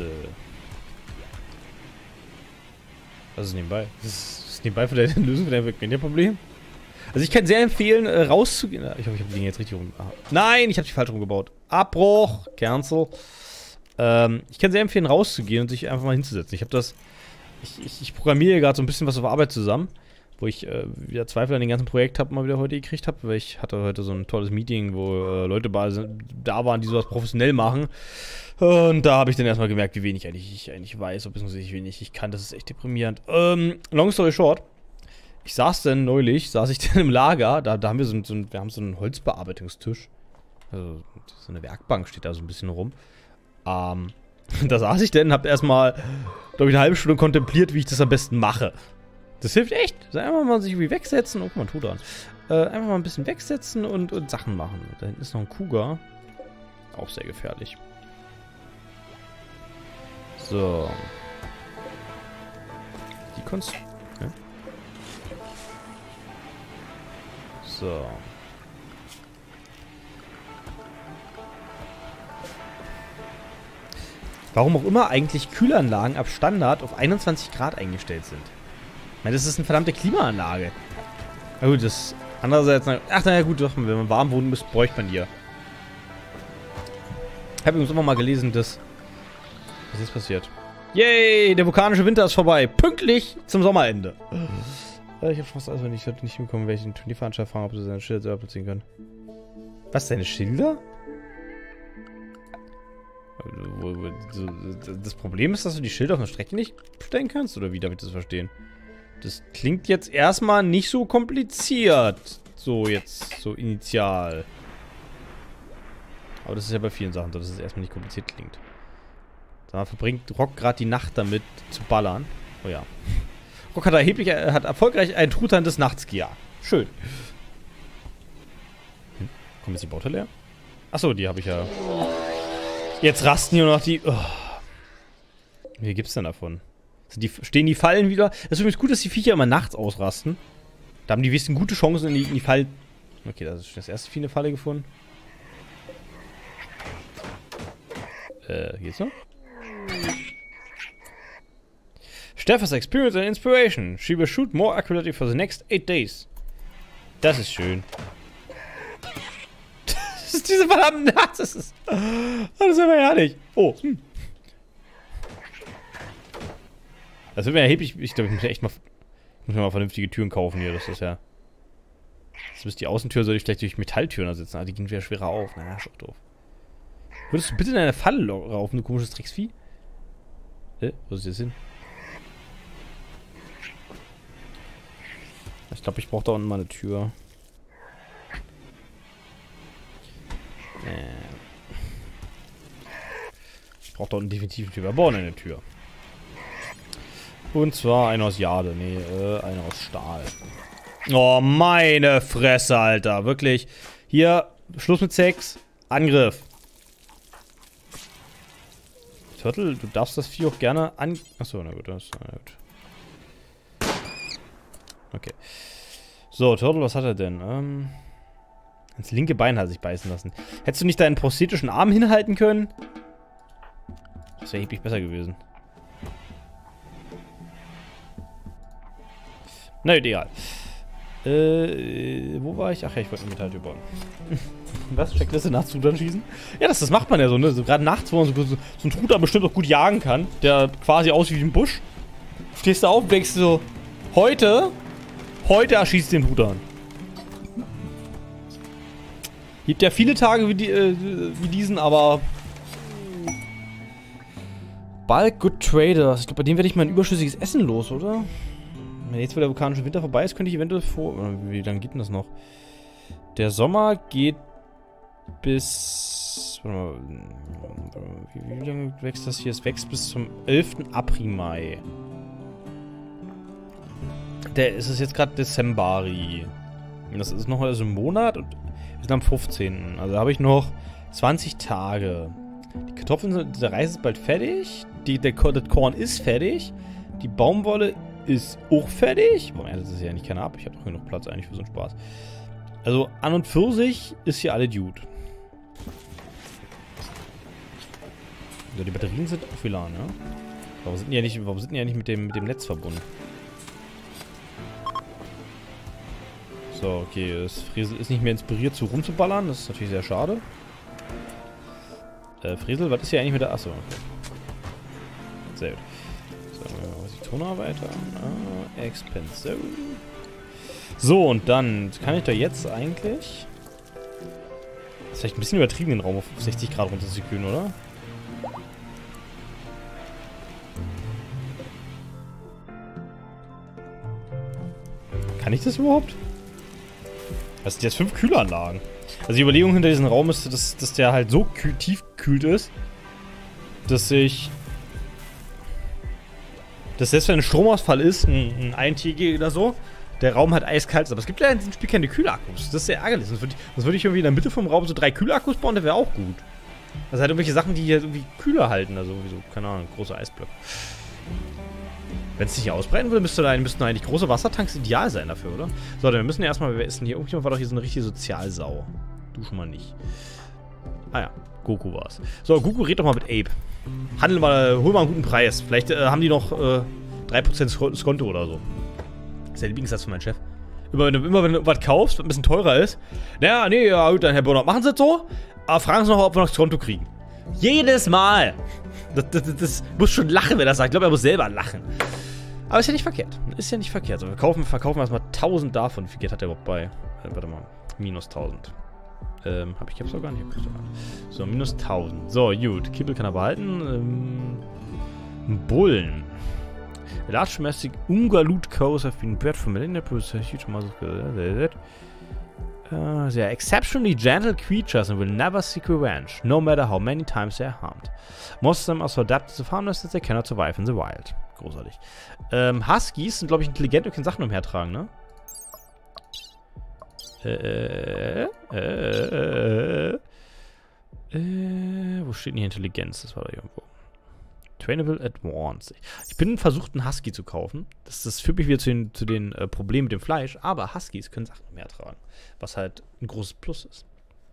S1: Was ist nebenbei? Das ist, ist nebenbei für deine Lösung für dein Trackmania-Problem? Also ich kann sehr empfehlen, äh, rauszugehen. Ich hoffe, ich habe die Dinge jetzt richtig rum... Aha. Nein, ich habe die falsch rumgebaut. Abbruch. Cancel. Ähm, ich kann sehr empfehlen, rauszugehen und sich einfach mal hinzusetzen. Ich habe das... Ich, ich, ich programmiere gerade so ein bisschen was auf Arbeit zusammen, wo ich äh, wieder Zweifel an dem ganzen Projekt hab, mal wieder heute gekriegt habe, weil ich hatte heute so ein tolles Meeting, wo äh, Leute da waren, die sowas professionell machen. Und da habe ich dann erstmal gemerkt, wie wenig eigentlich ich eigentlich weiß, beziehungsweise wie wenig ich kann. Das ist echt deprimierend. Ähm, long story short. Ich saß dann neulich, saß ich dann im Lager, da, da haben wir so, so, wir haben so einen Holzbearbeitungstisch. Also so eine Werkbank steht da so ein bisschen rum. Ähm, da saß ich dann, hab erstmal, glaube ich, eine halbe Stunde kontempliert, wie ich das am besten mache. Das hilft echt. Einfach mal sich irgendwie wegsetzen. Oh, man tut an. Äh, einfach mal ein bisschen wegsetzen und, und Sachen machen. Da hinten ist noch ein Cougar. Auch sehr gefährlich. So. Die Kunst. Okay. So. Warum auch immer eigentlich Kühlanlagen ab Standard auf einundzwanzig Grad eingestellt sind. Ich meine, das ist eine verdammte Klimaanlage. Na gut, das andererseits... Ach, naja gut, doch, wenn man warm wohnen müsste, bräuchte man die ja. Ich habe übrigens immer mal gelesen, dass... Was ist passiert? Yay, der vulkanische Winter ist vorbei. Pünktlich zum Sommerende. Ich habe fast alles, wenn ich heute nicht hinbekommen, welchen Turnierveranstalter fragen, ob sie seine Schilder selber platzieren können. Was, deine Schilder? Das Problem ist, dass du die Schilder auf einer Strecke nicht stellen kannst? Oder wie darf ich das verstehen? Das klingt jetzt erstmal nicht so kompliziert. So jetzt, so initial. Aber das ist ja bei vielen Sachen so, dass es erstmal nicht kompliziert klingt. Da verbringt Rock gerade die Nacht damit zu ballern. Oh ja. Rock hat erheblich, hat erfolgreich einen Truthahn des Nachts gejagt. Schön. Hm. Kommt jetzt die Bauteile leer? Achso, die habe ich ja... Jetzt rasten hier noch die... Oh. Wie viel gibt's denn davon? Die, stehen die Fallen wieder? Das ist übrigens gut, dass die Viecher immer nachts ausrasten. Da haben die wenigstens gute Chancen in die, in die Fallen... Okay, da ist schon das erste Vieh eine Falle gefunden. Äh, geht's noch? Steph has experience and inspiration. She will shoot more accurately for the next eight days. Das ist schön. Das ist diese verdammten Nacht. Das ist... Das ist aber herrlich. Oh. Hm. Das wird mir erheblich... Ich glaube, ich muss ja echt mal... Ich muss mir mal vernünftige Türen kaufen hier. Das ist ja... Das ist die Außentür, soll ich vielleicht durch Metalltüren ersetzen. Aber die gehen wieder schwerer auf. Naja, ist doch doof. Würdest du bitte in eine Falle raufen, du komisches Drecksvieh? Äh, wo ist das hin? Ich glaube, ich brauche da unten mal eine Tür. Äh. Ich brauche da unten definitiv eine Tür. Wir bauen eine Tür. Und zwar eine aus Jade. Nee, äh, eine aus Stahl. Oh, meine Fresse, Alter. Wirklich. Hier, Schluss mit Sex. Angriff. Turtle, du darfst das Vieh auch gerne an... Achso, na gut, das ist... Na gut. Okay. So, Turtle, was hat er denn? Ähm... Das linke Bein hat sich beißen lassen. Hättest du nicht deinen prosthetischen Arm hinhalten können? Das wäre erheblich besser gewesen. Na gut, egal. Äh, wo war ich? Ach ja, ich wollte eine Metalltür bauen. Was? Checkliste nachts Truthahn schießen? Ja, das, das macht man ja so, ne? So, gerade nachts, wo man so, so, so ein Truthahn bestimmt auch gut jagen kann, der quasi aussieht wie ein Busch. Stehst du auf, denkst du so, heute, heute erschießt den Truthahn. Gibt ja viele Tage wie, die, äh, wie diesen, aber... Bulk Good Traders. Ich glaube, bei dem werde ich mein überschüssiges Essen los, oder? Wenn jetzt, wo der vulkanische Winter vorbei ist, könnte ich eventuell vor... Wie lange geht denn das noch? Der Sommer geht bis... Warte mal. Wie, wie lange wächst das hier? Es wächst bis zum elften April, Mai. Der ist es jetzt gerade Dezembari. Das ist noch also ein Monat und wir sind am fünfzehnten Also habe ich noch zwanzig Tage. Die Kartoffeln sind, der Reis ist bald fertig. Die, der, das Korn ist fertig. Die Baumwolle ist auch fertig. Warum erntet das ja nicht keiner ab? Ich habe doch genug Platz eigentlich für so einen Spaß. Also an und für sich ist hier alle Dude. So, die Batterien sind auch W L A N, ja? Warum sind die ja nicht, warum sind die ja nicht mit dem, mit dem Netz verbunden? So, okay, das Fresel ist nicht mehr inspiriert, zu rumzuballern. Das ist natürlich sehr schade. Äh, Fresel, was ist hier eigentlich mit der... Achso, okay. Sehr gut. So, was die Tonarbeit an. Ah, Expensive. So, und dann kann ich doch jetzt eigentlich... Das ist vielleicht ein bisschen übertrieben, den Raum auf sechzig Grad runter zu kühlen, oder? Kann ich das überhaupt? Das sind jetzt fünf Kühlanlagen. Also die Überlegung hinter diesem Raum ist, dass, dass der halt so kühl, tief kühlt ist, dass ich... Dass selbst wenn ein Stromausfall ist, ein, ein ein T G oder so, der Raum halt eiskalt ist. Aber es gibt ja in diesem Spiel keine Kühlakkus. Das ist sehr ärgerlich. Sonst würde ich, würd ich irgendwie in der Mitte vom Raum so drei Kühlakkus bauen, der wäre auch gut. Also halt irgendwelche Sachen, die hier irgendwie kühler halten. Also irgendwie so, keine Ahnung, große Eisblöcke. Wenn es sich hier ausbreiten würde, müsste da, müssten eigentlich große Wassertanks ideal sein dafür, oder? So, dann wir müssen ja erstmal, wer ist denn hier? Irgendjemand war doch hier so eine richtige Sozialsau. Du schon mal nicht. Ah ja, Goku war's. So, Goku, red doch mal mit Abe. Handel mal, hol mal einen guten Preis. Vielleicht äh, haben die noch äh, drei Prozent Skonto oder so. Das ist der Lieblingssatz von meinem Chef. Immer wenn, du, immer wenn du was kaufst, was ein bisschen teurer ist. Naja, nee, ja gut, dann Herr Bonner, machen Sie es so. Aber fragen Sie noch, ob wir noch Skonto kriegen. Jedes Mal. Das, das, das, das muss schon lachen, wenn er das sagt. Ich glaube, er muss selber lachen. Aber ist ja nicht verkehrt. Ist ja nicht verkehrt. So, wir kaufen, verkaufen erstmal tausend davon. Wie viel Geld hat der überhaupt bei? Äh, warte mal. Minus tausend. Ähm, hab ich, hab's doch gar nicht. So, minus tausend. So, gut. Kibbel kann er behalten. Ähm, Bullen. Large domestic Ungalut cows have been bred from millennia produce a huge amount of... Uh, they are exceptionally gentle creatures and will never seek revenge, no matter how many times they are harmed. Most of them are so adapted to farmers that they cannot survive in the wild. Großartig. Ähm, Huskies sind, glaube ich, intelligent und können Sachen umhertragen, ne? Äh, äh, äh, äh, wo steht denn hier Intelligenz? Das war da irgendwo. Trainable Advanced. Ich bin versucht, einen Husky zu kaufen. Das, das führt mich wieder zu den, zu den äh, Problemen mit dem Fleisch. Aber Huskies können Sachen mehr tragen. Was halt ein großes Plus ist.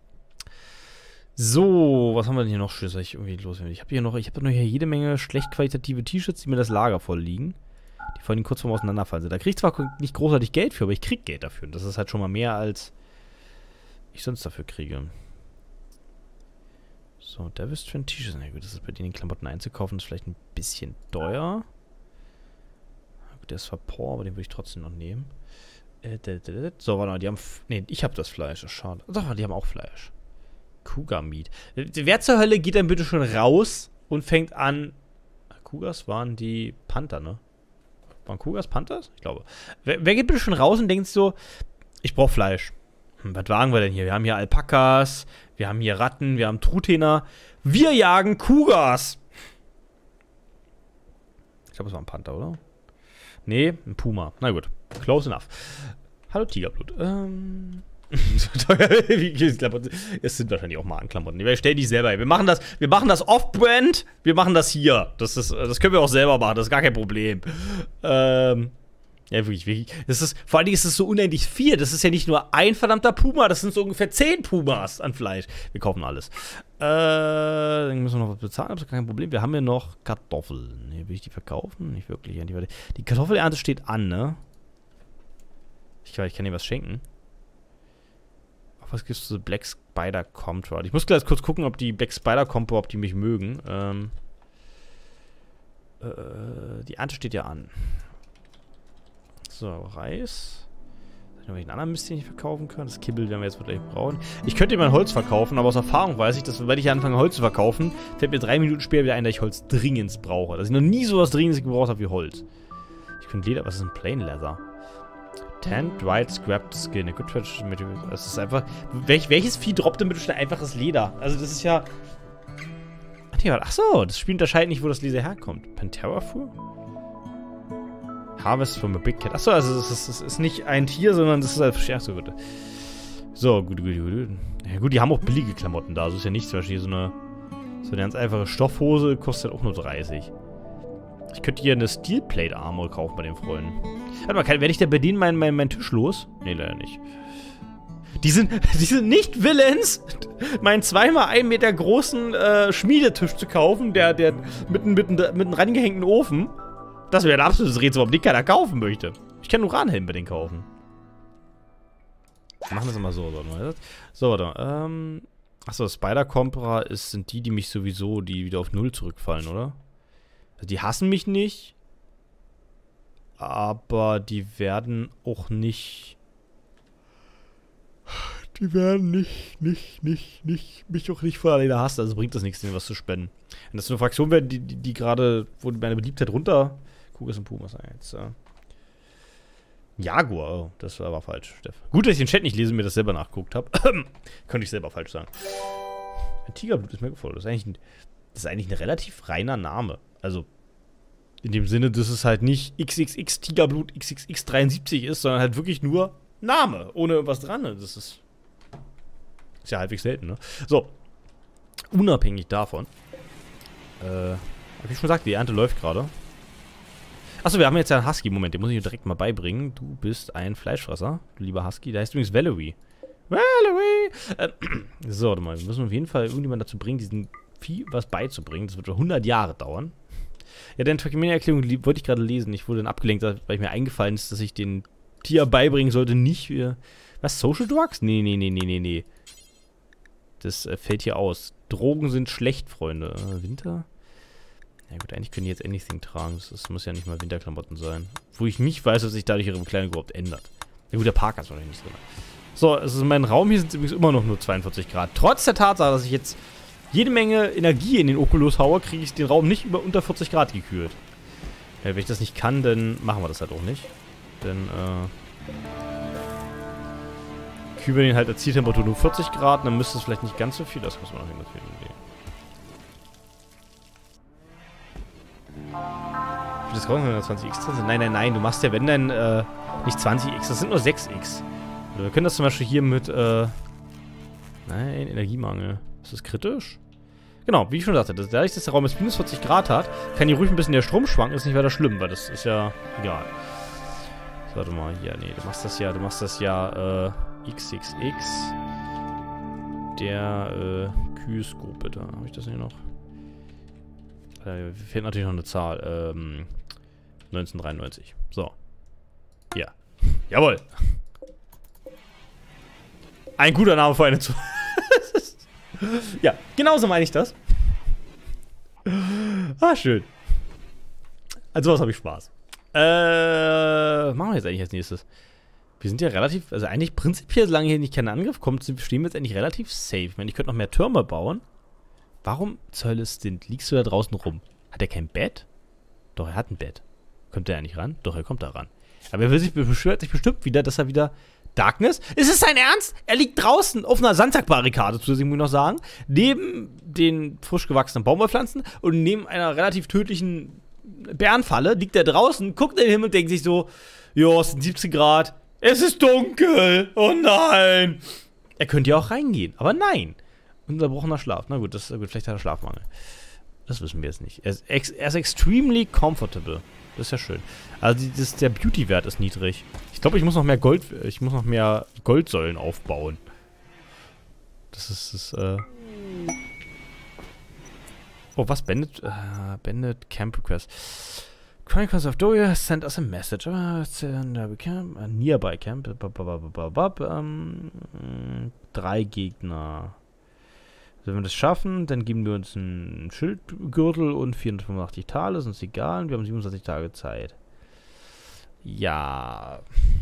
S1: So, was haben wir denn hier noch? Schönes, ich irgendwie los. Ich habe hier noch, ich habe noch hier jede Menge schlecht qualitative T-Shirts, die mir das Lager voll liegen. Die vor allem kurz vorm Auseinanderfallen sind. Da kriege ich zwar nicht großartig Geld für, aber ich kriege Geld dafür. Und das ist halt schon mal mehr, als ich sonst dafür kriege. So, Devil's Trend T-Shirts. Na gut, das ist bei denen Klamotten einzukaufen, ist vielleicht ein bisschen teuer. Der ist zwar poor, aber den würde ich trotzdem noch nehmen. Äh, so, warte mal, die haben... Ne, ich habe das Fleisch, das ist schade. Doch, die haben auch Fleisch. Cougar Meat. Wer zur Hölle geht dann bitte schon raus und fängt an... Cougars waren die Panther, ne? Waren Cougars Panthers? Ich glaube. Wer, wer geht bitte schon raus und denkt so, ich brauche Fleisch. Hm, was wagen wir denn hier? Wir haben hier Alpakas, wir haben hier Ratten, wir haben Truthähner. Wir jagen Cougars! Ich glaube, es war ein Panther, oder? Nee, ein Puma. Na gut, close enough. Hallo Tigerblut. Ähm... Es sind wahrscheinlich auch Markenklamotten. Wir stellen die selber hin. Wir machen das, wir machen das off-brand, wir machen das hier. Das, ist, das können wir auch selber machen, das ist gar kein Problem. Ähm... Ja, wirklich, wirklich. Das ist, vor allen Dingen ist es so unendlich viel. Das ist ja nicht nur ein verdammter Puma, das sind so ungefähr zehn Pumas an Fleisch. Wir kaufen alles. Äh, dann müssen wir noch was bezahlen, das ist kein Problem. Wir haben hier noch Kartoffeln. Hier will ich die verkaufen? Nicht wirklich. Die Kartoffelernte steht an, ne? Ich, ich kann dir was schenken. Auf was gibst du? Black Spider Comtrade. Ich muss gleich kurz gucken, ob die Black Spider Compo, ob die mich mögen. Ähm, äh, die Ernte steht ja an. So, Reis. Ich noch welchen anderen Mist, den ich verkaufen kann. Das Kibbel werden wir jetzt vielleicht brauchen. Ich könnte mein Holz verkaufen, aber aus Erfahrung weiß ich, dass, wenn ich anfange, Holz zu verkaufen, fällt mir drei Minuten später wieder ein, dass ich Holz dringend brauche. Dass ich noch nie so was Dringendes gebraucht habe wie Holz. Ich finde Leder, was ist ein Plain Leather? Tanned, dried, scrapped skin. A good trash material. Es ist einfach... Welch, welches Vieh droppt denn bitte schnell einfaches Leder? Also das ist ja... Ach so, das Spiel unterscheidet nicht, wo das Leder herkommt. Pantera-Fur? Harvest from a Big Cat. Achso, also es ist, es ist nicht ein Tier, sondern das ist halt... Ach so, gut. So, gut, gut, gut. Ja gut, die haben auch billige Klamotten da. Also ist ja nicht zum Beispiel so eine... So eine ganz einfache Stoffhose kostet auch nur dreißig. Ich könnte hier eine Steelplate Armor kaufen bei den Freunden. Warte mal, werde ich denn bei denen meinen mein, mein Tisch los? Nee, leider nicht. Die sind, die sind nicht willens, meinen zweimal ein Meter großen äh, Schmiedetisch zu kaufen, der, der mit, mit, mit einem rangehängten Ofen. Das wäre ein absolutes Rätsel, warum den keiner kaufen möchte. Ich kann Uranhelm bei denen kaufen. Wir machen das immer so, so, so warte. Ähm, achso, Spider-Compra sind die, die mich sowieso, die wieder auf Null zurückfallen, oder? Also die hassen mich nicht. Aber die werden auch nicht... Die werden nicht, nicht, nicht, nicht, mich auch nicht voll alleine hassen. Also bringt das nichts, denen was zu spenden. Wenn das so eine Fraktion wäre, die, die, die gerade, wo meine Beliebtheit runter... Kugas und Pumas jetzt. Äh. Jaguar, oh, das war aber falsch, Steff. Gut, dass ich den Chat nicht lese und mir das selber nachgeguckt habe. Könnte ich selber falsch sagen. Ein Tigerblut ist mir gefallen. Das ist eigentlich ein, das ist eigentlich ein relativ reiner Name. Also, in dem Sinne, dass es halt nicht X X X Tigerblut X X X dreiundsiebzig ist, sondern halt wirklich nur Name, ohne irgendwas dran. Das ist, ist ja halbwegs selten, ne? So. Unabhängig davon. Äh, wie ich schon sagte, die Ernte läuft gerade. Achso, wir haben jetzt ja einen Husky. Moment, den muss ich dir direkt mal beibringen. Du bist ein Fleischfresser, du lieber Husky. Der heißt übrigens Valerie. Valerie! Äh, so, warte mal. Wir müssen auf jeden Fall irgendjemanden dazu bringen, diesen Vieh was beizubringen. Das wird schon hundert Jahre dauern. Ja, deine Trackmania-Erklärung wollte ich gerade lesen. Ich wurde dann abgelenkt, weil mir eingefallen ist, dass ich den Tier beibringen sollte, nicht für... Was, Social Drugs? Nee, nee, nee, nee, nee, nee. Das äh, fällt hier aus. Drogen sind schlecht, Freunde. Äh, Winter? Ja gut, eigentlich können die jetzt anything tragen. Das, das muss ja nicht mal Winterklamotten sein. Wo ich nicht weiß, dass sich dadurch ihre Bekleidung überhaupt ändert. Ja gut, der Parker ist wahrscheinlich nicht drin. So, also in meinem Raum hier sind es übrigens immer noch nur zweiundvierzig Grad. Trotz der Tatsache, dass ich jetzt jede Menge Energie in den Oculus haue, kriege ich den Raum nicht über unter vierzig Grad gekühlt. Ja, wenn ich das nicht kann, dann machen wir das halt auch nicht. Denn, äh... kühlen wir den halt als Zieltemperatur nur vierzig Grad, dann müsste es vielleicht nicht ganz so viel. Das muss man noch hin. Das kommt wenn zwanzig X drin sind. Nein, nein, nein. Du machst ja, wenn dann, äh, nicht zwanzig X. Das sind nur sechs X. Oder wir können das zum Beispiel hier mit, äh... Nein, Energiemangel. Ist das kritisch? Genau, wie ich schon sagte, dadurch, dass der Raum jetzt minus vierzig Grad hat, kann hier ruhig ein bisschen der Strom schwanken. Ist nicht weiter schlimm, weil das ist ja egal. So, warte mal. Ja, nee, du machst das ja, du machst das ja, äh, X X X. Der, äh, Kühlskop, bitte. Habe ich das hier noch? Äh, fehlt natürlich noch eine Zahl. Ähm, neunzehnhundertdreiundneunzig. So. Ja. Jawohl. Ein guter Name für eine Zu... Ja, genauso meine ich das. Ah, schön. Also was habe ich Spaß. Äh, machen wir jetzt eigentlich als nächstes. Wir sind ja relativ, also eigentlich prinzipiell, solange hier nicht kein Angriff kommt, stehen wir jetzt eigentlich relativ safe. Ich meine, ich könnte noch mehr Türme bauen. Warum zur Hölle sind, liegst du da draußen rum? Hat er kein Bett? Doch, er hat ein Bett. Kommt er ja nicht ran? Doch, er kommt da ran. Aber er will sich, beschwert sich bestimmt wieder, dass er wieder... Darkness? Ist es sein Ernst? Er liegt draußen auf einer Sandsackbarrikade, zusätzlich muss ich noch sagen, neben den frisch gewachsenen Baumwollpflanzen und neben einer relativ tödlichen Bärenfalle liegt er draußen, guckt in den Himmel und denkt sich so, jo, es sind siebzehn Grad, es ist dunkel, oh nein. Er könnte ja auch reingehen, aber nein. Unterbrochener Schlaf, na gut, das ist gut, vielleicht hat er Schlafmangel. Das wissen wir jetzt nicht. Er ist, ex er ist extremely comfortable. Das ist ja schön. Also die, das, der Beauty-Wert ist niedrig. Ich glaube, ich muss noch mehr Gold, ich muss noch mehr Goldsäulen aufbauen. Das ist, das, äh... Oh, was? Bandit, äh, Bandit Camp Request. Chronicles of Doria sent us a message. Uh, camp, uh, nearby camp. Ähm, drei Gegner. Wenn wir das schaffen, dann geben wir uns einen Schildgürtel und vierhundertfünfundachtzig Taler, ist uns egal, und wir haben siebenundzwanzig Tage Zeit. Ja.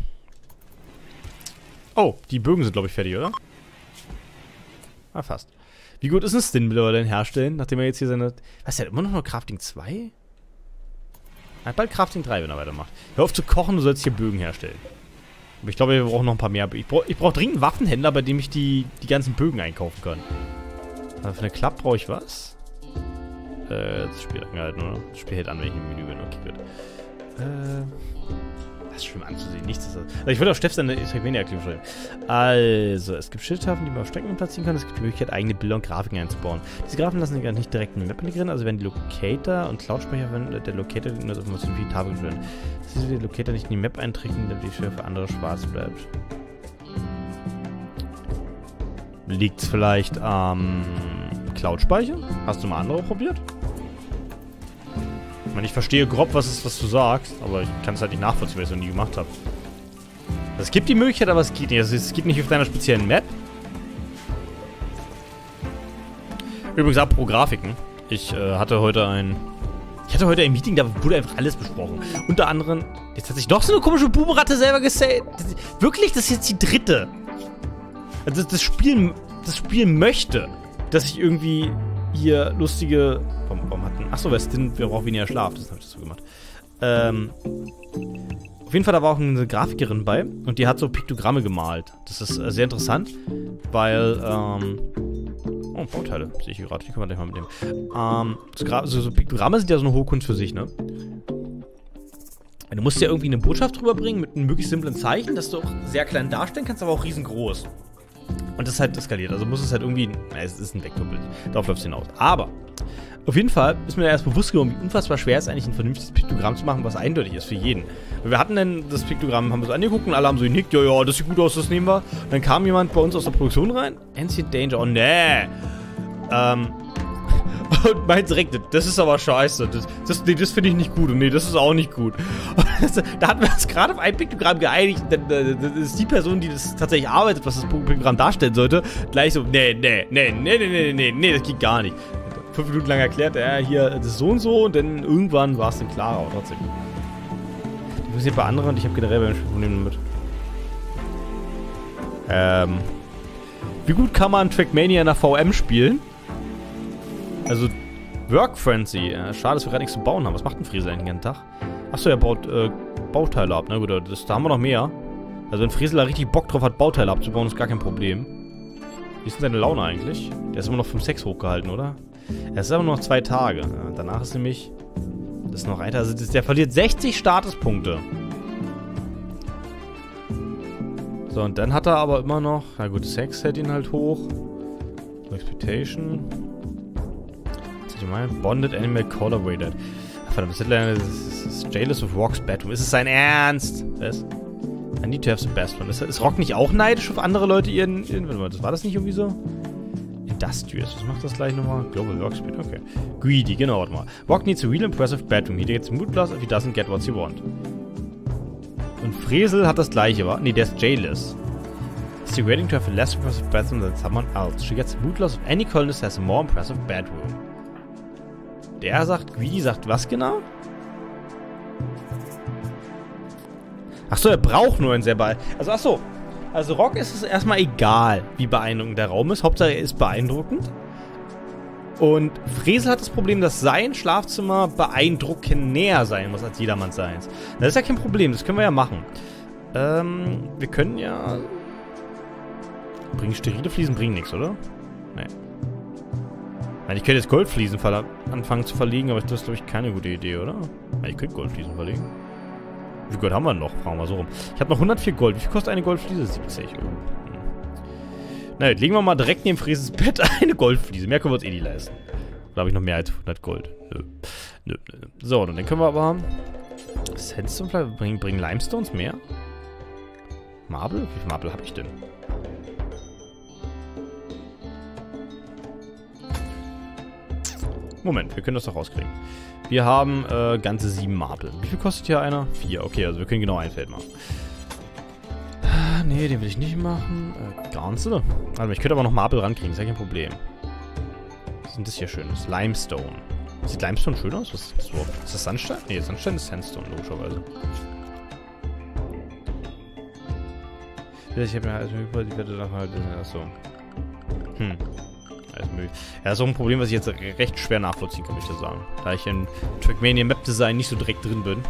S1: Oh, die Bögen sind, glaube ich, fertig, oder? Ah, fast. Wie gut ist es denn, will er denn herstellen, nachdem er jetzt hier seine... Was, der hat immer noch nur Crafting zwei? Hat bald Crafting drei, wenn er weitermacht. Hör auf zu kochen, du sollst hier Bögen herstellen. Aber ich glaube, wir brauchen noch ein paar mehr. Ich brauche ich brauch dringend einen Waffenhändler, bei dem ich die, die ganzen Bögen einkaufen kann. Also für eine Klappe brauche ich was? Äh, das Spiel angehalten, oder? Das Spiel hält an, wenn ich im Menü bin. Okay, gut. Äh... Das ist schön anzusehen, nichts ist das. Also ich würde auch Steff seine Trackmania-Erklärung schreiben. Also, es gibt Schildtafeln, die man auf Strecken platzieren kann. Es gibt die Möglichkeit, eigene Bilder und Grafiken einzubauen. Diese Grafiken lassen sich nicht direkt in die Map integrieren, also werden die Locator und Cloud-Speicher verwendet. Der Locator die nur Informationen für die Tafel führen. Das ist der Locator nicht in die Map einträgt, damit die Schwer für andere schwarz bleibt. Liegt es vielleicht am Cloud-Speicher? Hast du mal andere probiert? Ich meine, ich verstehe grob, was, ist, was du sagst, aber ich kann es halt nicht nachvollziehen, weil ich es noch nie gemacht habe. Es gibt die Möglichkeit, aber es geht nicht. Also es geht nicht auf deiner speziellen Map. Übrigens, apropos Grafiken. Ich äh, hatte heute ein... Ich hatte heute ein Meeting, da wurde einfach alles besprochen. Unter anderem... Jetzt hat sich noch so eine komische Bubenratte selber gesaved. Wirklich? Das ist jetzt die dritte. Also das Spiel... Das Spiel möchte, dass ich irgendwie... hier lustige... Warum, warum hatten... Achso, Westin, wir brauchen weniger Schlaf. Das habe ich so gemacht. Ähm... Auf jeden Fall, da war auch eine Grafikerin bei und die hat so Piktogramme gemalt. Das ist äh, sehr interessant, weil, ähm... Oh, Bauteile, sehe ich hier gerade. Die können wir gleich mal mitnehmen. Ähm, so, so, so Piktogramme sind ja so eine hohe Kunst für sich, ne? Du musst ja irgendwie eine Botschaft rüberbringen mit einem möglichst simplen Zeichen, dass du auch sehr klein darstellen kannst, aber auch riesengroß. Und das ist halt eskaliert. Also muss es halt irgendwie... Na, es ist ein Vektorbild. Darauf läuft es hinaus. Aber... Auf jeden Fall ist mir erst bewusst geworden, wie unfassbar schwer es ist, eigentlich ein vernünftiges Piktogramm zu machen, was eindeutig ist für jeden. Wir hatten dann das Piktogramm, haben wir es angeguckt und alle haben so genickt, ja, ja, das sieht gut aus, das nehmen wir. Und dann kam jemand bei uns aus der Produktion rein, Ancient Danger, oh nee. Ähm, und meint direkt, das ist aber scheiße, das, das, nee, das finde ich nicht gut und nee, das ist auch nicht gut. Das, da hatten wir uns gerade auf ein Piktogramm geeinigt, denn das ist die Person, die das tatsächlich arbeitet, was das Piktogramm darstellen sollte, gleich so, nee, nee, nee, nee, nee, nee, nee, nee, das geht gar nicht. Fünf Minuten lang erklärt, ja, hier, das ist so und so und dann irgendwann war es dann klarer, aber trotzdem. Die passiert bei anderen und ich habe generell ein Problem damit. Ähm. Wie gut kann man Trackmania in der V M spielen? Also, Work Frenzy. Äh, schade, dass wir gerade nichts zu bauen haben. Was macht ein Friesel eigentlich den ganzen Tag? Achso, er baut äh, Bauteile ab, ne? Gut, das, da haben wir noch mehr. Also, wenn Friesel richtig Bock drauf hat, Bauteile abzubauen, ist gar kein Problem. Wie ist denn seine Laune eigentlich? Der ist immer noch fünf sechs hochgehalten, oder? Es ist aber noch zwei Tage. Ja, danach ist nämlich... Das ist noch weiter. Also das, der verliert sechzig Statuspunkte. So, und dann hat er aber immer noch... Na gut, Sex hält ihn halt hoch. Expectation. Was soll ich meinen? Bonded Animal Color Weighted. Verdammt, das ist, das ist Jailers of Rock's Bedroom. Ist es sein Ernst? Was? I need to have the best one. Ist, ist Rock nicht auch neidisch auf andere Leute ihren... ihren warte mal, das war das nicht irgendwie so? Industrious. Was macht das gleich nochmal? Global Workspeed, okay. Greedy, genau, warte mal. Rock needs a real impressive bedroom. He gets mood loss if he doesn't get what he want. Und Fresel hat das gleiche, wa? Ne, der ist jailess. Is she waiting to have a less impressive bedroom than someone else? She gets mood loss if any colonist has a more impressive bedroom. Der sagt, Greedy sagt was genau? Achso, er braucht nur ein sehr bald. Also, achso. Also Rock ist es erstmal egal, wie beeindruckend der Raum ist. Hauptsache er ist beeindruckend. Und Fresel hat das Problem, dass sein Schlafzimmer beeindruckend näher sein muss als jedermanns seins. Das ist ja kein Problem, das können wir ja machen. Ähm, wir können ja... Bringen sterile Fliesen, bringen nichts, oder? Nee. Nein, ich könnte jetzt Goldfliesen anfangen zu verlegen, aber das ist, glaube ich, keine gute Idee, oder? Nein, ich könnte Goldfliesen verlegen. Wie viel Gold haben wir noch? Fragen wir so rum. Ich habe noch hundertvier Gold. Wie viel kostet eine Goldfliese? siebzig. Oh. Hm. Na gut, legen wir mal direkt neben Fresels Bett eine Goldfliese. Mehr können wir uns eh nicht leisten. Oder habe ich noch mehr als hundert Gold? Nö. Nö, nö. So, dann können wir aber... Sandstone bringen, bringen Limestones mehr? Marble? Wie viel Marble habe ich denn? Moment, wir können das doch rauskriegen. Wir haben äh, ganze sieben Marble. Wie viel kostet hier einer? Vier. Okay, also wir können genau ein Feld machen. Nee, den will ich nicht machen. Äh, ganze. Warte mal, ich könnte aber noch Marble rankriegen. Ist ja kein Problem. Was ist denn das hier Schönes? Limestone. Sieht Limestone schön aus? Was ist das überhaupt? Ist das Sandstein? Nee, Sandstein ist Sandstone, logischerweise. Ich habe mir also die Wette dann halt... Achso. Hm. alles möglich. Ja, das ist auch ein Problem, was ich jetzt recht schwer nachvollziehen kann, möchte ich sagen. Da ich in Trackmania Map Design nicht so direkt drin bin.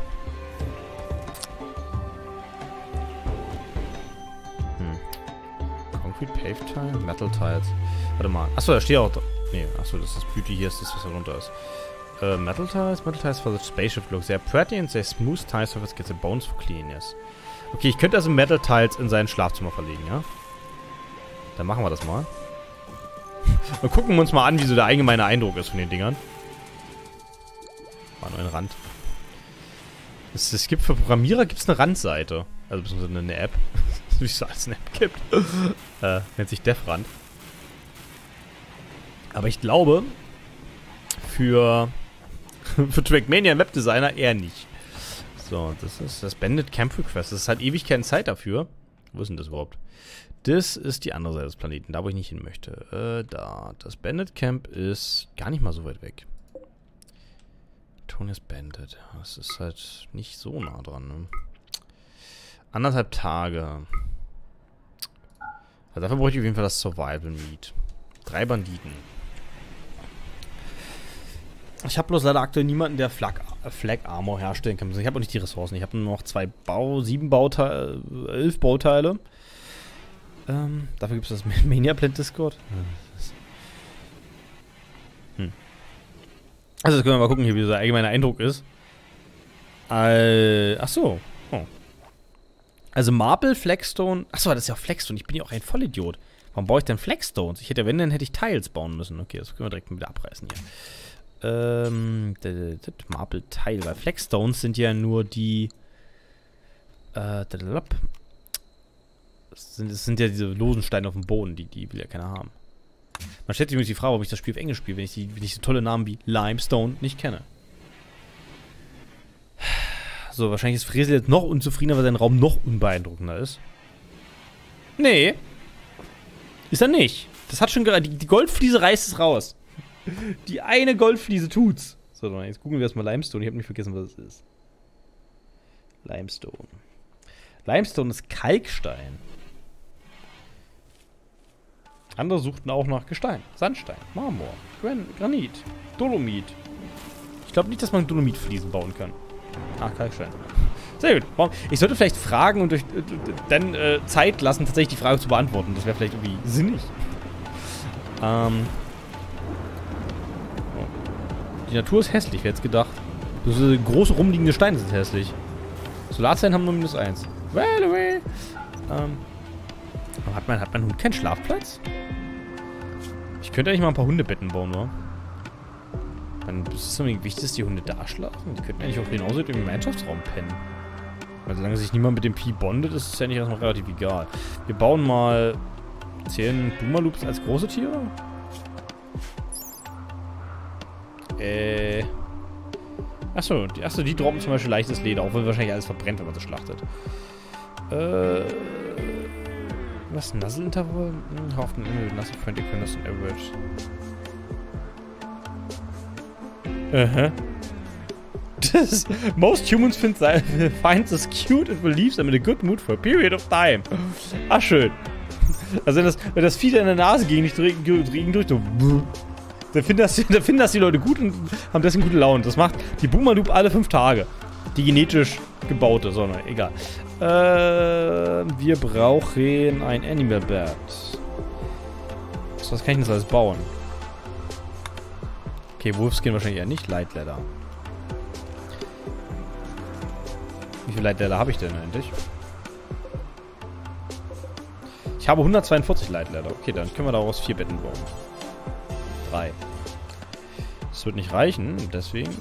S1: Hm. Concrete Paved Tile? Metal Tiles. Warte mal. Achso, da steht auch... Nee, achso, das ist das Beauty hier, ist das, was da runter ist. Uh, metal tiles, metal tiles for the spaceship look. They're pretty and they're smooth tiles, surface gets the bones for cleanness. Okay, ich könnte also Metal Tiles in sein Schlafzimmer verlegen, ja? Dann machen wir das mal. Dann gucken wir uns mal an, wie so der allgemeine Eindruck ist von den Dingern. War nur ein Rand. Es, es gibt für Programmierer gibt's eine Randseite. Also beziehungsweise eine App. Wie es so als eine App gibt. äh, nennt sich DevRand. Aber ich glaube, für... für Trackmania Webdesigner eher nicht. So, das ist das Bandit Camp Request. Das ist halt ewig keine Zeit dafür. Wo ist denn das überhaupt? Das ist die andere Seite des Planeten, da wo ich nicht hin möchte. Äh, da. Das Bandit Camp ist gar nicht mal so weit weg. Tony's Bandit. Das ist halt nicht so nah dran, ne? Anderthalb Tage. Also dafür bräuchte ich auf jeden Fall das Survival Meat. Drei Banditen. Ich habe bloß leider aktuell niemanden, der Flag, Flag Armor herstellen kann. Ich habe auch nicht die Ressourcen. Ich habe nur noch zwei Bau, sieben Bauteile, elf Bauteile. Ähm, dafür gibt es das Mania Plant Discord. Hm. Also jetzt können wir mal gucken, hier, wie so der allgemeine Eindruck ist. Äh, ach so. Oh. Also Marble, Flagstone. Achso, das ist ja auch Flagstone. Ich bin ja auch ein Vollidiot. Warum baue ich denn Flagstones? Ich hätte, wenn, dann hätte ich Tiles bauen müssen. Okay, das können wir direkt mal wieder abreißen hier. Ähm, Marble Tile, weil Flagstones sind ja nur die äh, das sind, das sind ja diese losen Steine auf dem Boden, die, die will ja keiner haben. Man stellt sich übrigens die Frage, ob ich das Spiel auf Englisch spiele, wenn ich, die, wenn ich so tolle Namen wie Limestone nicht kenne. So, wahrscheinlich ist Fresel jetzt noch unzufriedener, weil sein Raum noch unbeeindruckender ist. Nee. Ist er nicht. Das hat schon gerade, die, die Goldfliese reißt es raus. Die eine Goldfliese tut's. So, jetzt gucken wir erstmal Limestone. Ich habe nicht vergessen, was es ist. Limestone. Limestone ist Kalkstein. Andere suchten auch nach Gestein. Sandstein, Marmor, Gran Granit, Dolomit. Ich glaube nicht, dass man Dolomitfliesen bauen kann. Ah, Kalkstein. Sehr gut. Ich sollte vielleicht fragen und durch, äh, dann äh, Zeit lassen, tatsächlich die Frage zu beantworten. Das wäre vielleicht irgendwie sinnig. Ähm... Die Natur ist hässlich, wer hätte es gedacht. So große rumliegende Steine sind hässlich. Solarzellen haben nur minus eins. Well away. Ähm. Aber hat mein, hat mein Hund keinen Schlafplatz? Ich könnte eigentlich mal ein paar Hundebetten bauen, oder? Dann ist es unbedingt wichtig, dass die Hunde da schlafen. Die könnten eigentlich auch genauso im Gemeinschaftsraum pennen. Weil solange sich niemand mit dem Vieh bondet, ist es ja nicht erstmal relativ egal. Wir bauen mal... Zählen Boomerloops als große Tiere? Äh. Achso, die, achso, die droppen zum Beispiel leichtes Leder, auch wenn wahrscheinlich alles verbrennt, wenn man sie schlachtet. Äh. Was? Nuzzle-Interval? Hm, Haufen Image, Nuzzle Friend Equinus und Average. Aha. Das most humans find, find this cute and will leave them in a good mood for a period of time. Ach, schön. Also, wenn das, wenn das Vieh in der Nase gegen dich drehen durch, so. Da finden, das, da finden das die Leute gut und haben deswegen gute Laune. Das macht die Boomerloop alle fünf Tage. Die genetisch gebaute, sondern egal. Äh, wir brauchen ein Animal Bed. Was kann ich denn das alles bauen? Okay, Wolfskin wahrscheinlich eher nicht. Light Leather. Wie viel Light Leather habe ich denn eigentlich? Ich habe hundertzweiundvierzig Light Leather. Okay, dann können wir daraus vier Betten bauen. Drei. Das wird nicht reichen, deswegen.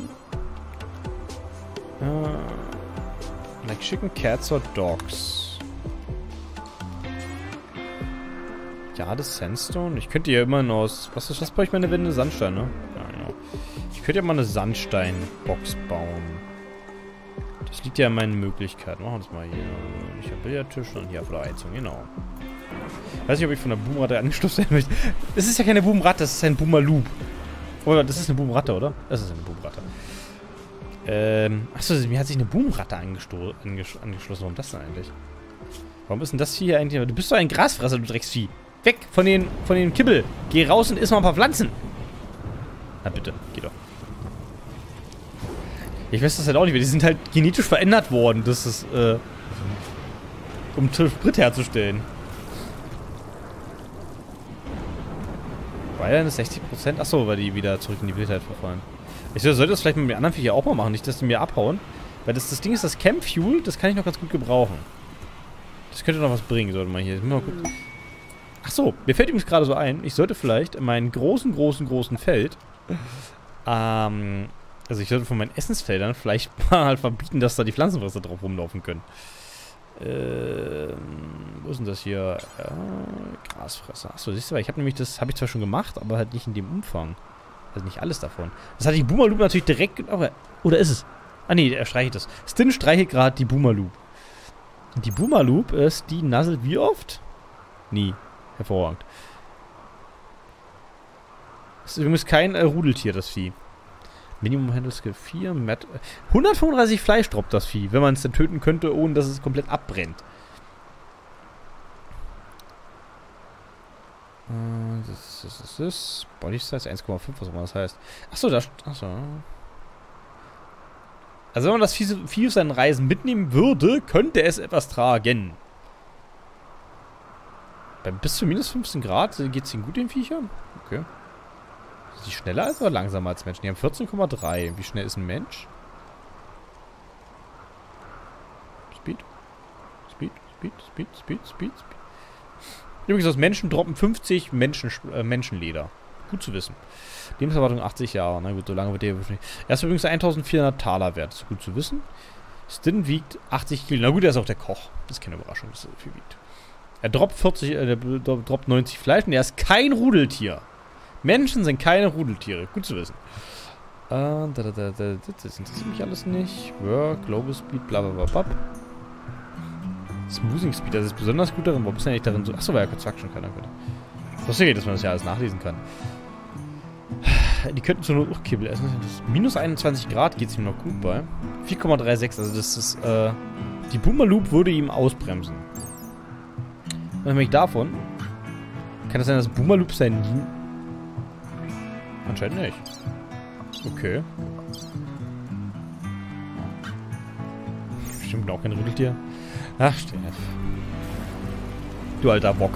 S1: Uh, like chicken, cats or dogs. Ja, das Sandstone. Ich könnte ja immer noch aus. Was ist das bei euch meine Wände? Sandstein, ne? Ja, genau. Ich könnte ja mal eine Sandsteinbox bauen. Das liegt ja in meinen Möglichkeiten. Machen wir das mal hier. Ich habe Billardtisch und hier auf der Heizung, genau. Ich weiß nicht, ob ich von der Boomratte angeschlossen werden möchte. Das ist ja keine Boomratte, das ist ein Boomerloop. Oder das ist eine Boomratte, oder? Das ist eine Boomratte. Ähm, achso, mir hat sich eine Boomratte angeschlossen. Warum das denn eigentlich? Warum ist denn das hier eigentlich? Du bist doch ein Grasfresser, du Drecksvieh. Weg von den, von den Kibbel. Geh raus und iss mal ein paar Pflanzen. Na bitte, geh doch. Ich weiß das halt auch nicht, weil die sind halt genetisch verändert worden. Das ist, äh, um Sprit herzustellen. Weil dann ist sechzig Prozent. Achso, weil die wieder zurück in die Wildheit verfallen. Ich sollte das vielleicht mit den anderen Viecher auch mal machen, nicht, dass die mir abhauen. Weil das, das Ding ist, das Camp Fuel, das kann ich noch ganz gut gebrauchen. Das könnte noch was bringen, sollte man hier. Mal gucken. Achso, mir fällt übrigens gerade so ein, ich sollte vielleicht in meinem großen, großen, großen Feld, ähm, also ich sollte von meinen Essensfeldern vielleicht mal halt verbieten, dass da die Pflanzenfresser drauf rumlaufen können. Ähm, wo ist denn das hier? Äh, Grasfresser. Achso, siehst du, weil ich habe nämlich das, habe ich zwar schon gemacht, aber halt nicht in dem Umfang. Also nicht alles davon. Das hatte die Boomerloop natürlich direkt, aber, oder ist es? Ah nee, er streichelt das. Stin streichelt gerade die Boomerloop. Und die Boomerloop ist, die nasselt wie oft? Nie. Hervorragend. Das ist übrigens kein äh, Rudeltier, das Vieh. Minimum Handle Skill vier. Met hundertfünfunddreißig Fleisch droppt das Vieh, wenn man es dann töten könnte, ohne dass es komplett abbrennt. Äh, das ist, das ist Body Size eins Komma fünf, was auch immer das heißt. Achso, da. Achso. Also, wenn man das Vieh, Vieh auf seinen Reisen mitnehmen würde, könnte es etwas tragen. Bei bis zu minus fünfzehn Grad geht es ihnen gut, den Viechern? Okay. Sind die schneller als oder langsamer als Menschen? Die haben vierzehn Komma drei. Wie schnell ist ein Mensch? Speed? Speed, Speed, Speed, Speed, Speed, Speed. Übrigens, aus Menschen droppen fünfzig Menschen, äh, Menschenleder. Gut zu wissen. Lebenserwartung achtzig Jahre. Na gut, so lange wird der nicht. Er ist übrigens eintausendvierhundert Taler wert. Das ist gut zu wissen. Stin wiegt achtzig Kilo. Na gut, er ist auch der Koch. Das ist keine Überraschung, dass er so viel wiegt. Er droppt vierzig, äh, droppt neunzig Fleisch und er ist kein Rudeltier. Menschen sind keine Rudeltiere. Gut zu wissen. Äh, da, da, da, da, das interessiert mich alles nicht. Work, Global Speed, bla bla bla bla. Smoothing Speed, das ist besonders gut darin. Warum ist er nicht darin so? Achso, weil er Construction kann. Ich wusste nicht, dass man das ja alles nachlesen kann. Die könnten zur Not auch Kibbel essen. Minus einundzwanzig Grad geht es ihm noch gut bei. vier Komma sechsunddreißig, also das ist, äh, die Boomerloop würde ihm ausbremsen. Nämlich davon kann es sein, dass Boomerloop sein... Anscheinend nicht. Okay. Stimmt auch kein Rudeltier. Ach, Steff. Du alter Bock.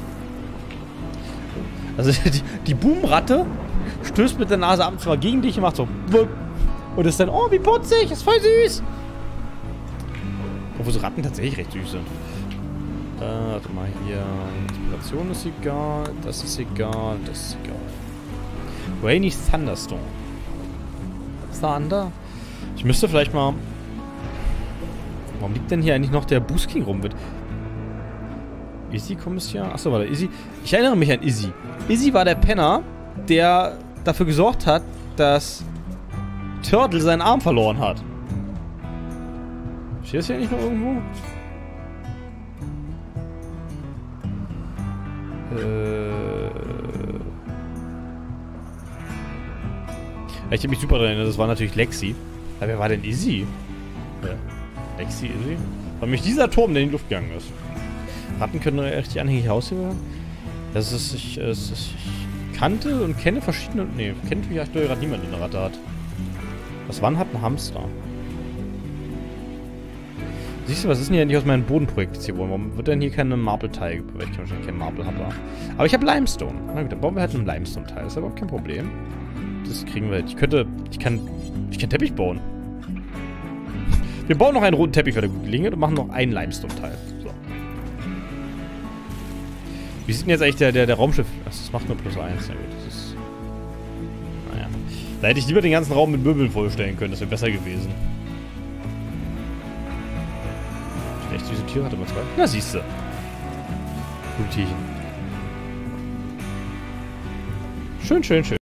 S1: Also die, die Boomratte stößt mit der Nase ab und zwar gegen dich und macht so... Und ist dann, oh, wie putzig, ist voll süß. Obwohl so Ratten tatsächlich recht süß sind. Äh, warte mal hier. Inspiration ist egal, das ist egal, das ist egal. Rainy Thunderstorm. Thunder? Ich müsste vielleicht mal... Warum liegt denn hier eigentlich noch der Boost King rum? Wird Izzy Kommission? Achso, warte, Izzy. Ich erinnere mich an Izzy. Izzy war der Penner, der dafür gesorgt hat, dass Turtle seinen Arm verloren hat. Steht das hier nicht noch irgendwo? Äh... Ich hab mich super dran erinnert, das war natürlich Lexi. Aber wer war denn Izzy? Ja. Lexi, Izzy? War nämlich dieser Turm, der in die Luft gegangen ist. Ratten können richtig anhängige Haustiere werden. Das ist, ich, es ist, ich kannte und kenne verschiedene... Ne, kennt wie gerade niemand, der eine Ratte hat. Was wann hat ein Hamster? Siehst du, was ist denn hier nicht aus meinem Bodenprojekt jetzt hier? Warum wird denn hier keine Marble-Teil? Weil ich kann wahrscheinlich keinen Marble habe. Aber ich habe Limestone. Na gut, dann bauen wir halt einen Limestone-Teil. Das ist aber auch kein Problem. Das kriegen wir halt. Ich könnte... Ich kann... Ich kann Teppich bauen. Wir bauen noch einen roten Teppich für der gute Gelegenheit und machen noch einen Limestone-Teil. So. Wie sieht denn jetzt eigentlich der, der, der Raumschiff? Das macht nur plus eins. Ja, das ist... Naja. Da hätte ich lieber den ganzen Raum mit Möbeln vollstellen können. Das wäre besser gewesen. Echt süße Tiere hatte man zwei. Na, siehst du. Gute Tierchen. Schön, schön, schön.